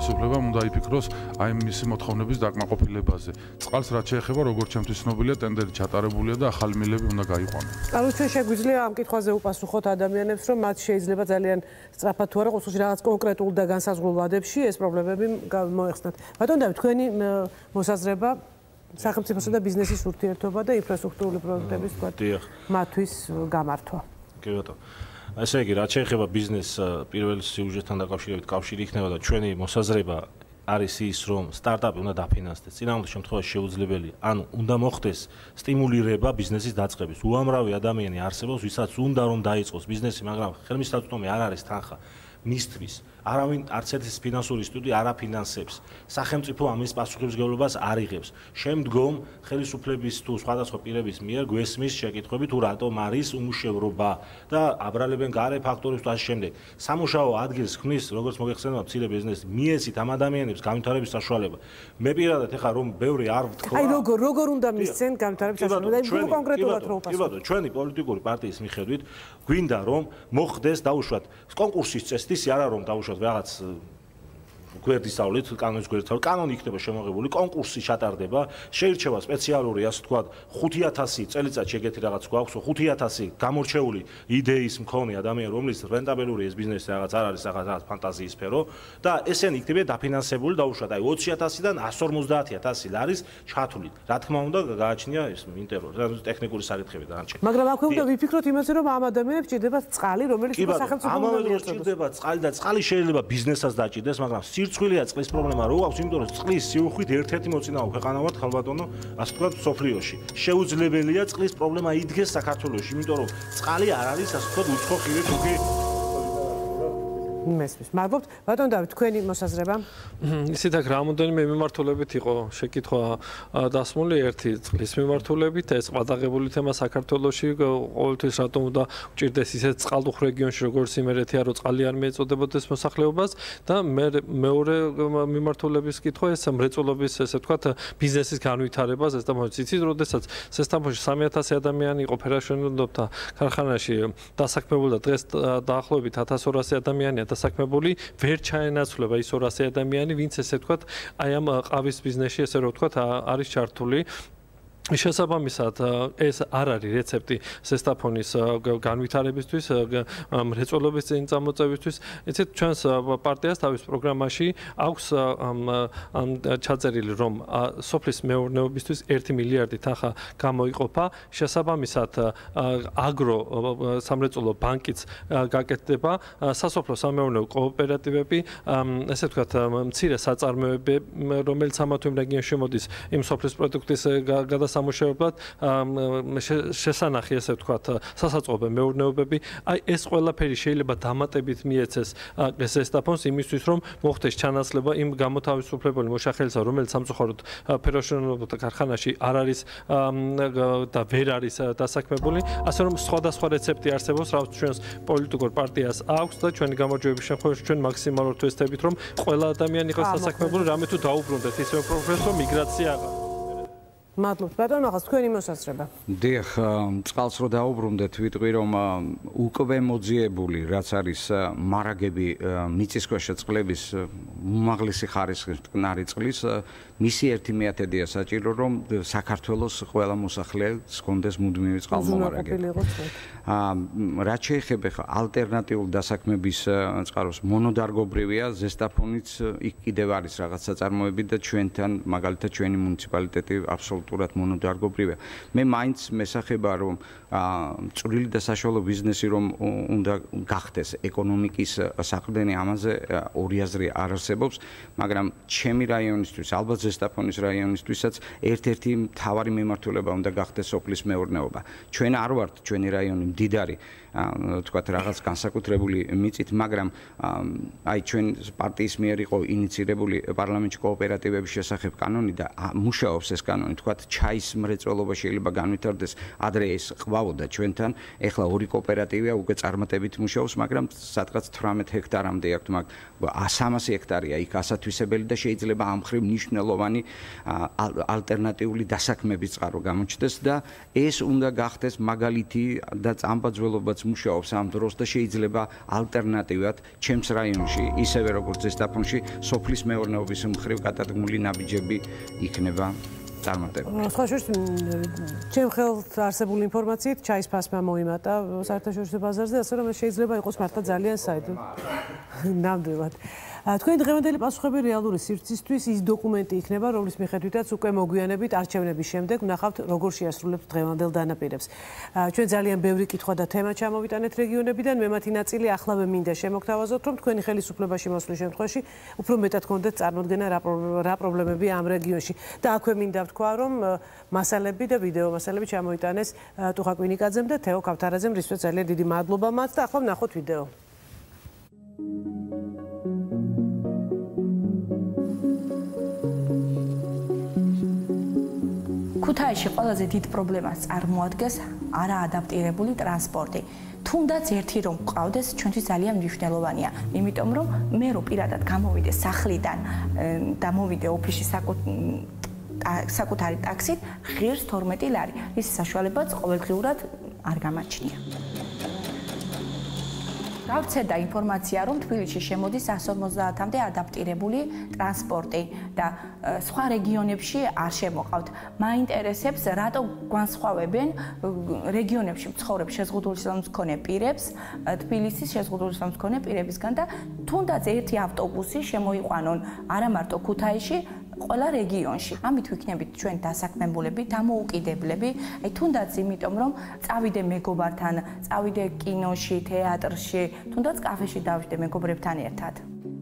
ხელისუფლებამ უნდა იფიქროს აი მისი მოთხოვნების დაკმაყოფილებაზე. წყალს რაც შეეხება, როგორც ჩემთვის ცნობილია, ტენდერი ჩატარებულია და ახალი მილები უნდა გაიყვანოს. ანუ ჩვენ შეგვიძლია ამ კითხვაზე უპასუხოთ ადამიანებს, რომ მათ შეიძლება ძალიან სწრაფად თუ არა ყოველთვის რაღაც კონკრეტულ და განსაზღვრულ ვადებში ეს პრობლემები მოეხსნათ. ბატონ დავით, თქვენი მოსაზრება სახელმწიფოსა და ბიზნესის ურთიერთობა და ინფრასტრუქტურული პროექტების თქვა მათთვის გამართვა. კი ბატონო. ასე იგი, რაც შეეხება ბიზნესს პირველ სიუჟეტთან დაკავშირებით კავშირი იქნება და ჩვენი მოსაზრება არის ის, რომ სტარტაპი უნდა დაფინანსდეს. წინააღმდეგ შემთხვევაში შეუძლებელია, ანუ უნდა მოხდეს სტიმულირება ბიზნესის დაწყების. უამრავი ადამიანი არსებობს, ვისაც უნდა რომ დაიწყოს ბიზნესი, მაგრამ ხელმისაწვდომი არ არის თანხა მისთვის. არავინ არც ერთი ფინანსური ინსტიტუტი არ აფინანსებს. სახელმწიფო ამის პასუხისმგებლობას არ იღებს. შემდგომ ხელისუფლების თუ სხვადასხვა პირების მიერ გვესმის შეკითხვები თუ რატომ არის უმუშევრობა და აბრალებენ გარე ფაქტორებს და ასე შემდეგ. სამუშაო ადგილს ქმნის, როგორც მოგეხსენება მცირე ბიზნესი, მიეცით ამ ადამიანებს განვითარების საშუალება. მე პირადად ეხა რომ ბევრი არ ვთქვა. აი როგორ როგორ უნდა მისცენ განვითარების საშუალება? და კონკრეტულად რო კი ბატონო, ჩვენი პოლიტიკური პარტიის მიხედვით გვინდა რომ მოხდეს დაუშვათ კონკურსის წესდისი არა რომ დაუშვათ რაღაც გვერდისავლით, კანონის გვერდისავლით, კანონი იქნება შემოღებული, კონკურსი ჩატარდება, შეირჩევა სპეციალური, ასე ვთქვათ, ხუთი ათასი წელიწადში ეგეთი რაღაც გვაქვს, ხუთი ათასი გამორჩეული იდეის მქონე ადამიანი, რომლის რენტაბელური ეს ბიზნესი რაღაც არ არის, რაღაც ფანტაზიის სფერო და ესენი იქნება დაფინანსებული დაუშვათ, აი ოცი ათასიდან εκατს ორმოცდაათი ათასი ლარის ჩათვლით. რა თქმა უნდა, გააჩნია ეს ინტერვალი, ტექნიკური საკითხები დანარჩენი. მაგრამ აქვე უნდა ვიფიქროთ იმაზე, რომ ამ ადამიანებს ჭირდება წყალი, რომელიც უკვე სახელმწიფო უნდა მიეწოდოს. ჭირდება წყალი და წყალი შეიძლება ბიზნესსაც დაჭირდეს, მაგრამ სირცხვილია წყლის პრობლემა რო აქვს, იმიტომ რომ წყლის სიუხვით ერთ-ერთი მოწინაო ქვეყანა ვართ ხალბატონო, ასე ვთქვათ, სოფლიოში. შეუძლებელია წყლის პრობლემა იდგეს საქართველოში, იმიტომ რომ წყალი არ არის, ასე ვთქვათ, უცხო ხილი თუკი მესმის. მადლობთ. ბატონ დავით, თქვენი მოსაზრება? ისეთ აქ რამოდენიმე მიმართულებით იყო შეკითხვა დასმული, ერთი წყლის მიმართულებით, ეს ყადაღებული თემა საქართველოში, ყოველთვის რატომ უნდა უჭირდეს ისეთ წყალუხვ რეგიონში, როგორც იმერეთია, რომ წყალი არ მიეწოდებოდეს მოსახლეობას და მეორე მიმართულების კითხვა ეს მრეწველობის, ესე ვთქვათ, ბიზნესის განვითარებას, ზესტაფონში იცით, როდესაც ზესტაფონში სამი ათასი ადამიანი იყო ფერაშენობდა ქარხანაში დასაქმებული და დღეს დაახლოებით ათას ორასი ადამიანია დასაქმებული, ვერ ჩაენაცვლება ის ორასი ადამიანი, ვინც ესე ვთქვათ, აი ამ ყავის ბიზნესში ესე რომ ვთქვათ, არის ჩართული. შესაბამისად, ეს არ არის რეცეპტი ზესტაფონის განვითარებისთვის, მრეწველობის წინ წამოწევისთვის. იცით, ჩვენს პარტიას თავის პროგრამაში აქვს ჩაწერილი, რომ სოფლის მეურნეობისთვის ერთი მილიარდი თანხა გამოიყოფა. შესაბამისად, აგრო სამრეწველო ბანკიც გაკეთდება, სასოფლო სამეურნეო კოოპერატივები, ესე ვთქვათ, მცირე საწარმოები, რომელიც ამა თუ იმ რეგიონში მოდის, იმ სოფლის პროდუქტის გადა სამუშაებლად შესანახი ესე ვთქვათ სასაწყობე მეურნეობები აი ეს ყველაფერი შეიძლება დამატებით მიეცეს ზესტაფონს იმისთვის რომ მოხდეს ჩანაცვლება იმ გამოთავისუფლებელი მოშახელისა რომელიც სამწუხაროდ ფეროშენობდა ქარხანაში არ არის და ვერ არის დასაქმებული ასე რომ სხვადასხვა რეცეპტი არსებობს რაც ჩვენს პოლიტიკურ პარტიას აქვს და ჩვენი გამარჯვების შემთხვევაში ჩვენ მაქსიმალურად ვესწრებით რომ ყველა ადამიანი იყოს დასაქმებული რამე თუ დაუბრუნდეთ ისე პროგრესო მიგრაცია მადლობთ ბატონო ახლა თქვენი მოსაზრება დიახ წყალს რო დაუბრუნდეთ ვიტყვი რომ უკვე მოძიებული რაც არის მარაგები მიწისქვეშა წყლების უმაღლესი ხარისხის მტკნარი წყლის მისი ერთი მეათედია საჭირო რომ საქართველოს ყველა მოსახლეს ჰქონდეს მუდმივი წყალმომარაგება რაც შეეხება ხა ალტერნატიულ დასაქმების წყაროს მონოდარგობრივია ზესტაფონიც იქ კიდევ არის რაღაც საწარმოები და ჩვენთან მაგალითად ჩვენი მუნიციპალიტეტი აბსოლუტურად მონოდარგობრივია მე მაინც მესახება რომ წვრილი და საშუალო ბიზნესი რომ უნდა გახდეს ეკონომიკის საყრდენი ამაზე ორი აზრი არ არსებობს მაგრამ ჩემი რაიონისთვის ალბათ ზესტაფონის რაიონისთვისაც ერთ-ერთი მთავარი მიმართულება უნდა გახდეს სოფლის მეურნეობა ჩვენ არ ვართ ჩვენი რაიონი მდიდარი თქვათ რაღაც განსაკუთრებული მიწით მაგრამ აი ჩვენ პარტიის მიერ იყო ინიციირებული პარლამენტში კოოპერატივების შესახებ კანონი და მუშაობს ეს კანონი თქვათ ალბათ ჩაის მრეწველობა შეიძლება განვითარდეს, ადრე ეს ყვავდა ჩვენთან. ეხლა ორი კოოპერატივია უკვე წარმატებით მუშაობს, მაგრამ სადღაც თვრამეტ ჰექტარამდე აქვთ, მაგ სამასი ჰექტარია იქ ასათვისებელი და შეიძლება ამ მხრივ მნიშვნელოვანი ალტერნატიული დასაქმების წყარო გამოჩნდეს და ეს უნდა გახდეს მაგალითი და წამბაძველობაც მუშაობს ამ დროს და შეიძლება ალტერნატივად ჩემს რაიონში, ისევე როგორც ზესტაფონში, სოფლის მეურნეობის მხრივ გადადგმული ნაბიჯები იქნება წარმატებული. სხვა შორის ჩემ ხელთ არსებული ინფორმაციით ჩაის ფასმა მოიმატა საერთაშორისო ბაზარზე, ასე რომ შეიძლება იყოს მართლა ძალიან საიდო. ნამდვილად. თქვენი დღევანდელი პასუხები რეალური სივრცისთვის ის დოკუმენტი იქნება, რომლის მიხედვითაც უკვე მოგვიანებით არჩევნების შემდეგ ვნახავთ, როგორ შეასრულებთ დღევანდელ დანაპირებს. ჩვენ ძალიან ბევრი კითხვა და თემა ჩამოვიტანეთ რეგიონებიდან, მე მათი ნაწილი ახლავე მინდა შემოგთავაზოთ, რომ თქვენი ხელისუფლებაში მოსვლის შემთხვევაში უფრო მეტად გქონდეთ წარმოდგენა რა პრობლემებია ამ რეგიონში. და აქვე მინდა ვთქვა, რომ მასალები და ვიდეო მასალები ჩამოიტანეს ტუხა კვინიკაძემ და თეო ქავთარაძემ, რისთვისაც ძალიან დიდი მადლობა მათ და ახლა ვნახოთ ვიდეო. ქუთაისში ყველაზე დიდ პრობლემას წარმოადგენს არაადაპტირებული ტრანსპორტი. თუნდაც ერთი რომ ყავდეს, ჩვენთვის ძალიან მნიშვნელოვანია, იმიტომ რომ მე რო პირადად გამოვიდე სახლიდან და მოვიდე ოფისში საკუთარი ტაქსით, ღირს თორმეტი ლარი. ის საშუალებაც ყოველდღიურად არ გამაჩნია. გავცედა ინფორმაცია, რომ თბილისში შემოდის εκατს ორმოცდაათამდე ადაპტირებული ტრანსპორტი და სხვა რეგიონებში არ შემოყავთ. მაინტერესებს, რატო განსხვავებენ რეგიონებში მცხოვრებ შეზღუდულობის მქონე პირებს თბილისის შეზღუდულობის მქონე პირებისგან და თუნდაც ერთი ავტობუსი შემოიყვანონ არა მარტო ქუთაისში, ყველა რეგიონში. ამით ვიქნებით ჩვენ დასაქმებულები, დამოუკიდებლები, აი თუნდაც იმიტომ რომ წავიდე მეგობართან, წავიდე კინოში, თეატრში, თუნდაც კაფეში დავждე მეგობრებთან ერთად.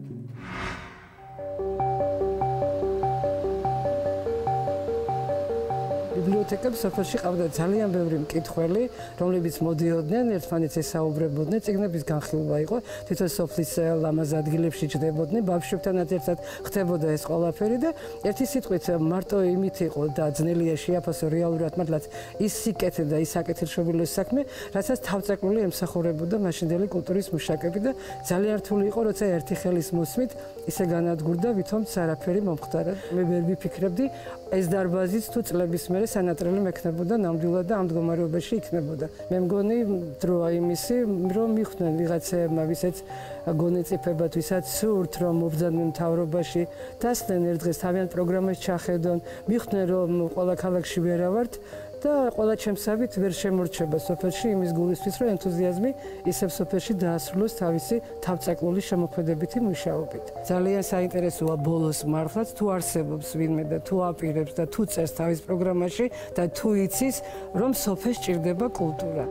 ბიბლიოთეკებს სოფელში ყავდა ძალიან ბევრი მკითხველი, რომლებიც მოდიოდნენ, ერთმანეთს ესაუბრებოდნენ, წიგნების განხილვა იყო, თვითონ სოფლის ლამაზ ადგილებში ჯდებოდნენ, ბავშვებთანაც ერთად ხდებოდა ეს ყველაფერი და ერთი სიტყვით მარტო იმით იყო და ძნელია შეაფასო რეალურად მართლაც ის სიკეთე და ის საკეთილშობილო საქმე, რასაც თავწაკული ემსახურებოდა მაშინდელი კულტურის მუშაკები და ძალიან რთული იყო, როცა ერთი ხელის მოსმით ისე განადგურდა, ვითომც არაფერი მომხდარა. მე ვერ ვიფიქრებდი ეს დარბაზიც თუ წლების მერე სანატრელი მექნებოდა ნამდვილად და ამ მდგომარეობაში იქნებოდა. მე მგონი დროა იმისი, რომ მიხვდნენ ვიღაცებმა, ვისაც გონეწიფებათ, ვისაც სურთ, რომ მობრძანდნენ მთავრობაში, დასდნენ ერთ დღეს თავიანთ პროგრამას ჩახედონ, მიხვდნენ, რომ ყველა ქალაქში ვერავართ და ყველა ჩემსავით ვერ შემორჩება სოფელში იმის გულისთვის, რომ ენთუზიაზმი ისევ სოფელში დაასრულოს თავისი თავწაკლული შემოქმედებითი მუშაობით. ძალიან საინტერესოა ბოლოს მართლაც თუ არსებობს ვინმე და თუ აპირებს და თუ წერს თავის პროგრამაში და თუ იცის, რომ სოფელს ჭირდება კულტურა.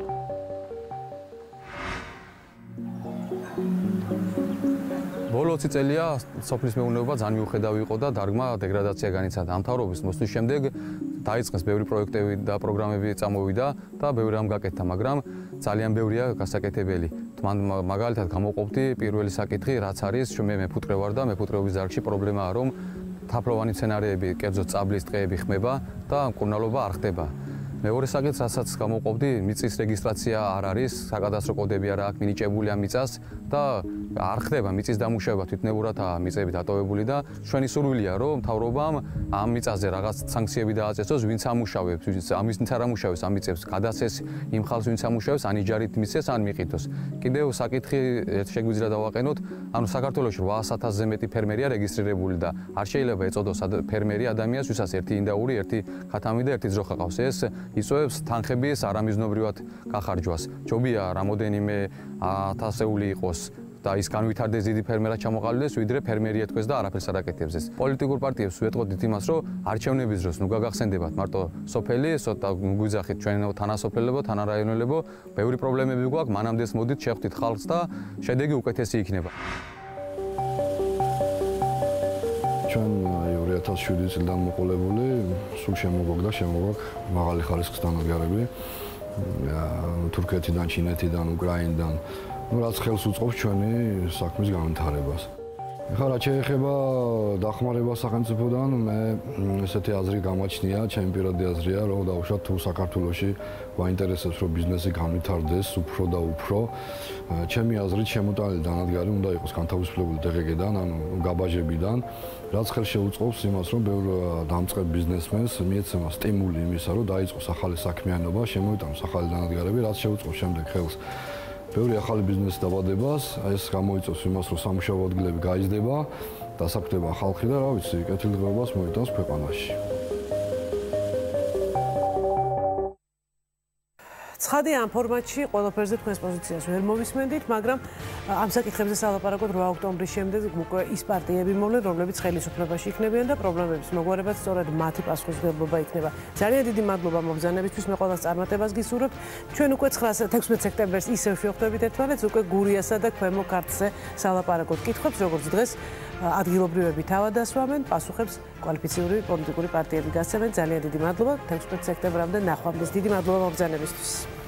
ბოლო ოცი წელია სოფლის მეურნეობა ძალიან მიუხედავი იყო და დარგმა დეგრადაცია განიცადა. ამ მთავრობის მოსვლის შემდეგ დაიწყეს ბევრი პროექტები და პროგრამები წამოვიდა და ბევრი რამ გაკეთდა, მაგრამ ძალიან ბევრია გასაკეთებელი. მან მაგალითად გამოყოფდი პირველი საკითხი, რაც არის, რომ მე მეფუტკრე ვარ და მეფუტკრეობის დარგში პრობლემაა, რომ თაფლოვანი სცენარები, კერძოდ წაბლის ტყეები ხმება და მკურნალობა არ ხდება. მეორე საკითხს, რასაც გამოყოფდი, მიწის რეგისტრაცია არ არის, საკადასტრო კოდები არ აქვს მინიჭებული ამ მიწას და არ ხდება მიწის დამუშავება, თვითნებურადაა მიწები დატოვებული და ჩვენი სურვილია, რომ მთავრობამ ამ მიწაზე რაღაც სანქციები დააწესოს, ვინც ამუშავებს, ვინც ამის ვინც არ ამუშავებს ამ მიწებს, გადასცეს იმ ხალხს, ვინც ამუშავებს, ან იჯარით მისცეს, ან მიყიდოს. კიდევ საკითხი შეგვიძლია დავაყენოთ, ანუ საქართველოში რვაას ათასზე მეტი ფერმერია რეგისტრირებული და არ შეიძლება ეწოდოს ფერმერი ადამიანს, ვისაც ერთი ინდაური, ერთი ქათამი და ერთი ძროხა ყავს. ეს იწვევს თანხების არამიზნობრივად გახარჯვას. ჯობია რამოდენიმე ათასეული იყოს და ის განვითარდეს დიდი ფერმერად ჩამოყალიბდეს, ვიდრე ფერმერი ეთქვეს და არაფერს არ აკეთებს. პოლიტიკურ პარტიებს ვეტყოდით იმას, რომ არჩევნების დროს ნუ გაგახსენდებათ მარტო სოფელი, ცოტა გვიძახით ჩვენ თანასოფლელებო, თანარაიონელებო, ბევრი პრობლემები გვაქვს, მანამდეც მოდით შევხვდით ხალხს და შედეგი უკეთესი იქნება. ჩვენ ორი ათას შვიდი წლიდან მოყოლებული, სულ შემოგვაქვს და შემოგვაქვს მაღალი ხარისხის დანაგარები თურქეთიდან, ჩინეთიდან, უკრაინიდან, ну რაც ხელს უწყობს ჩვენი საქმის განვითარებას. ეხლა რაც შეეხება დახმარებას სახელმწიფოდან, მე ესეთი აზრი გამაჩნია, ჩემი პირადი აზრია, რომ დაუშვათ თუ საქართველოში გვაინტერესებს, რომ ბიზნესი განვითარდეს უფრო და უფრო. ჩემი აზრით შემოტანილი დანადგარი უნდა იყოს განთავისუფლებული დე ღე გე-დან, ანუ გაბაჟებიდან, რაც ხელს შეუწყობს იმას, რომ ბევრ დამწყებ ბიზნესმენს მიეცემა სტიმული იმისა, რომ დაიწყოს ახალი საქმიანობა, შემოიტანოს ახალი დანადგარები, რაც შეუწყობს შემდეგ ხელს ბევრი ახალი ბიზნესი დაბადებას, ეს გამოიწვევს იმას, რომ სამუშაო ადგილები გაიზრდება, დასაქმდება ხალხი და რა ვიცი, კეთილდღეობას მოიტანს ქვეყანაში. ცხადია ამ ფორმატში ყველაფერზე თქვენს პოზიციას ვერ მოვისმენდით, მაგრამ ამ საკითხებზე სალაპარაკოთ რვა ოქტომბრის შემდეგ უკვე ის პარტიები მოვლენ, რომლებიც ხელისუფლებაში იქნებიან და პრობლემების მოგვარებაც სწორედ მათი პასუხისმგებლობა იქნება. ძალიან დიდი მადლობა მოგზაურობისთვის, მე ყველას წარმატებას გისურვებ. ჩვენ უკვე თექვსმეტ სექტემბერს ისევ შევხვდებით ერთმანეთს, უკვე გურიასა და ქვემო ქართლზე სალაპარაკოთ კითხვებს, როგორც დღეს ადგილობრივები თავად ასვამენ, პასუხებს კვალიფიციური პოლიტიკური პარტიები გასცემენ. ძალიან დიდი მადლობა. თექვსმეტ სექტემბრამდე ნახვამდის. დიდი მადლობა მოგზაურობისთვის.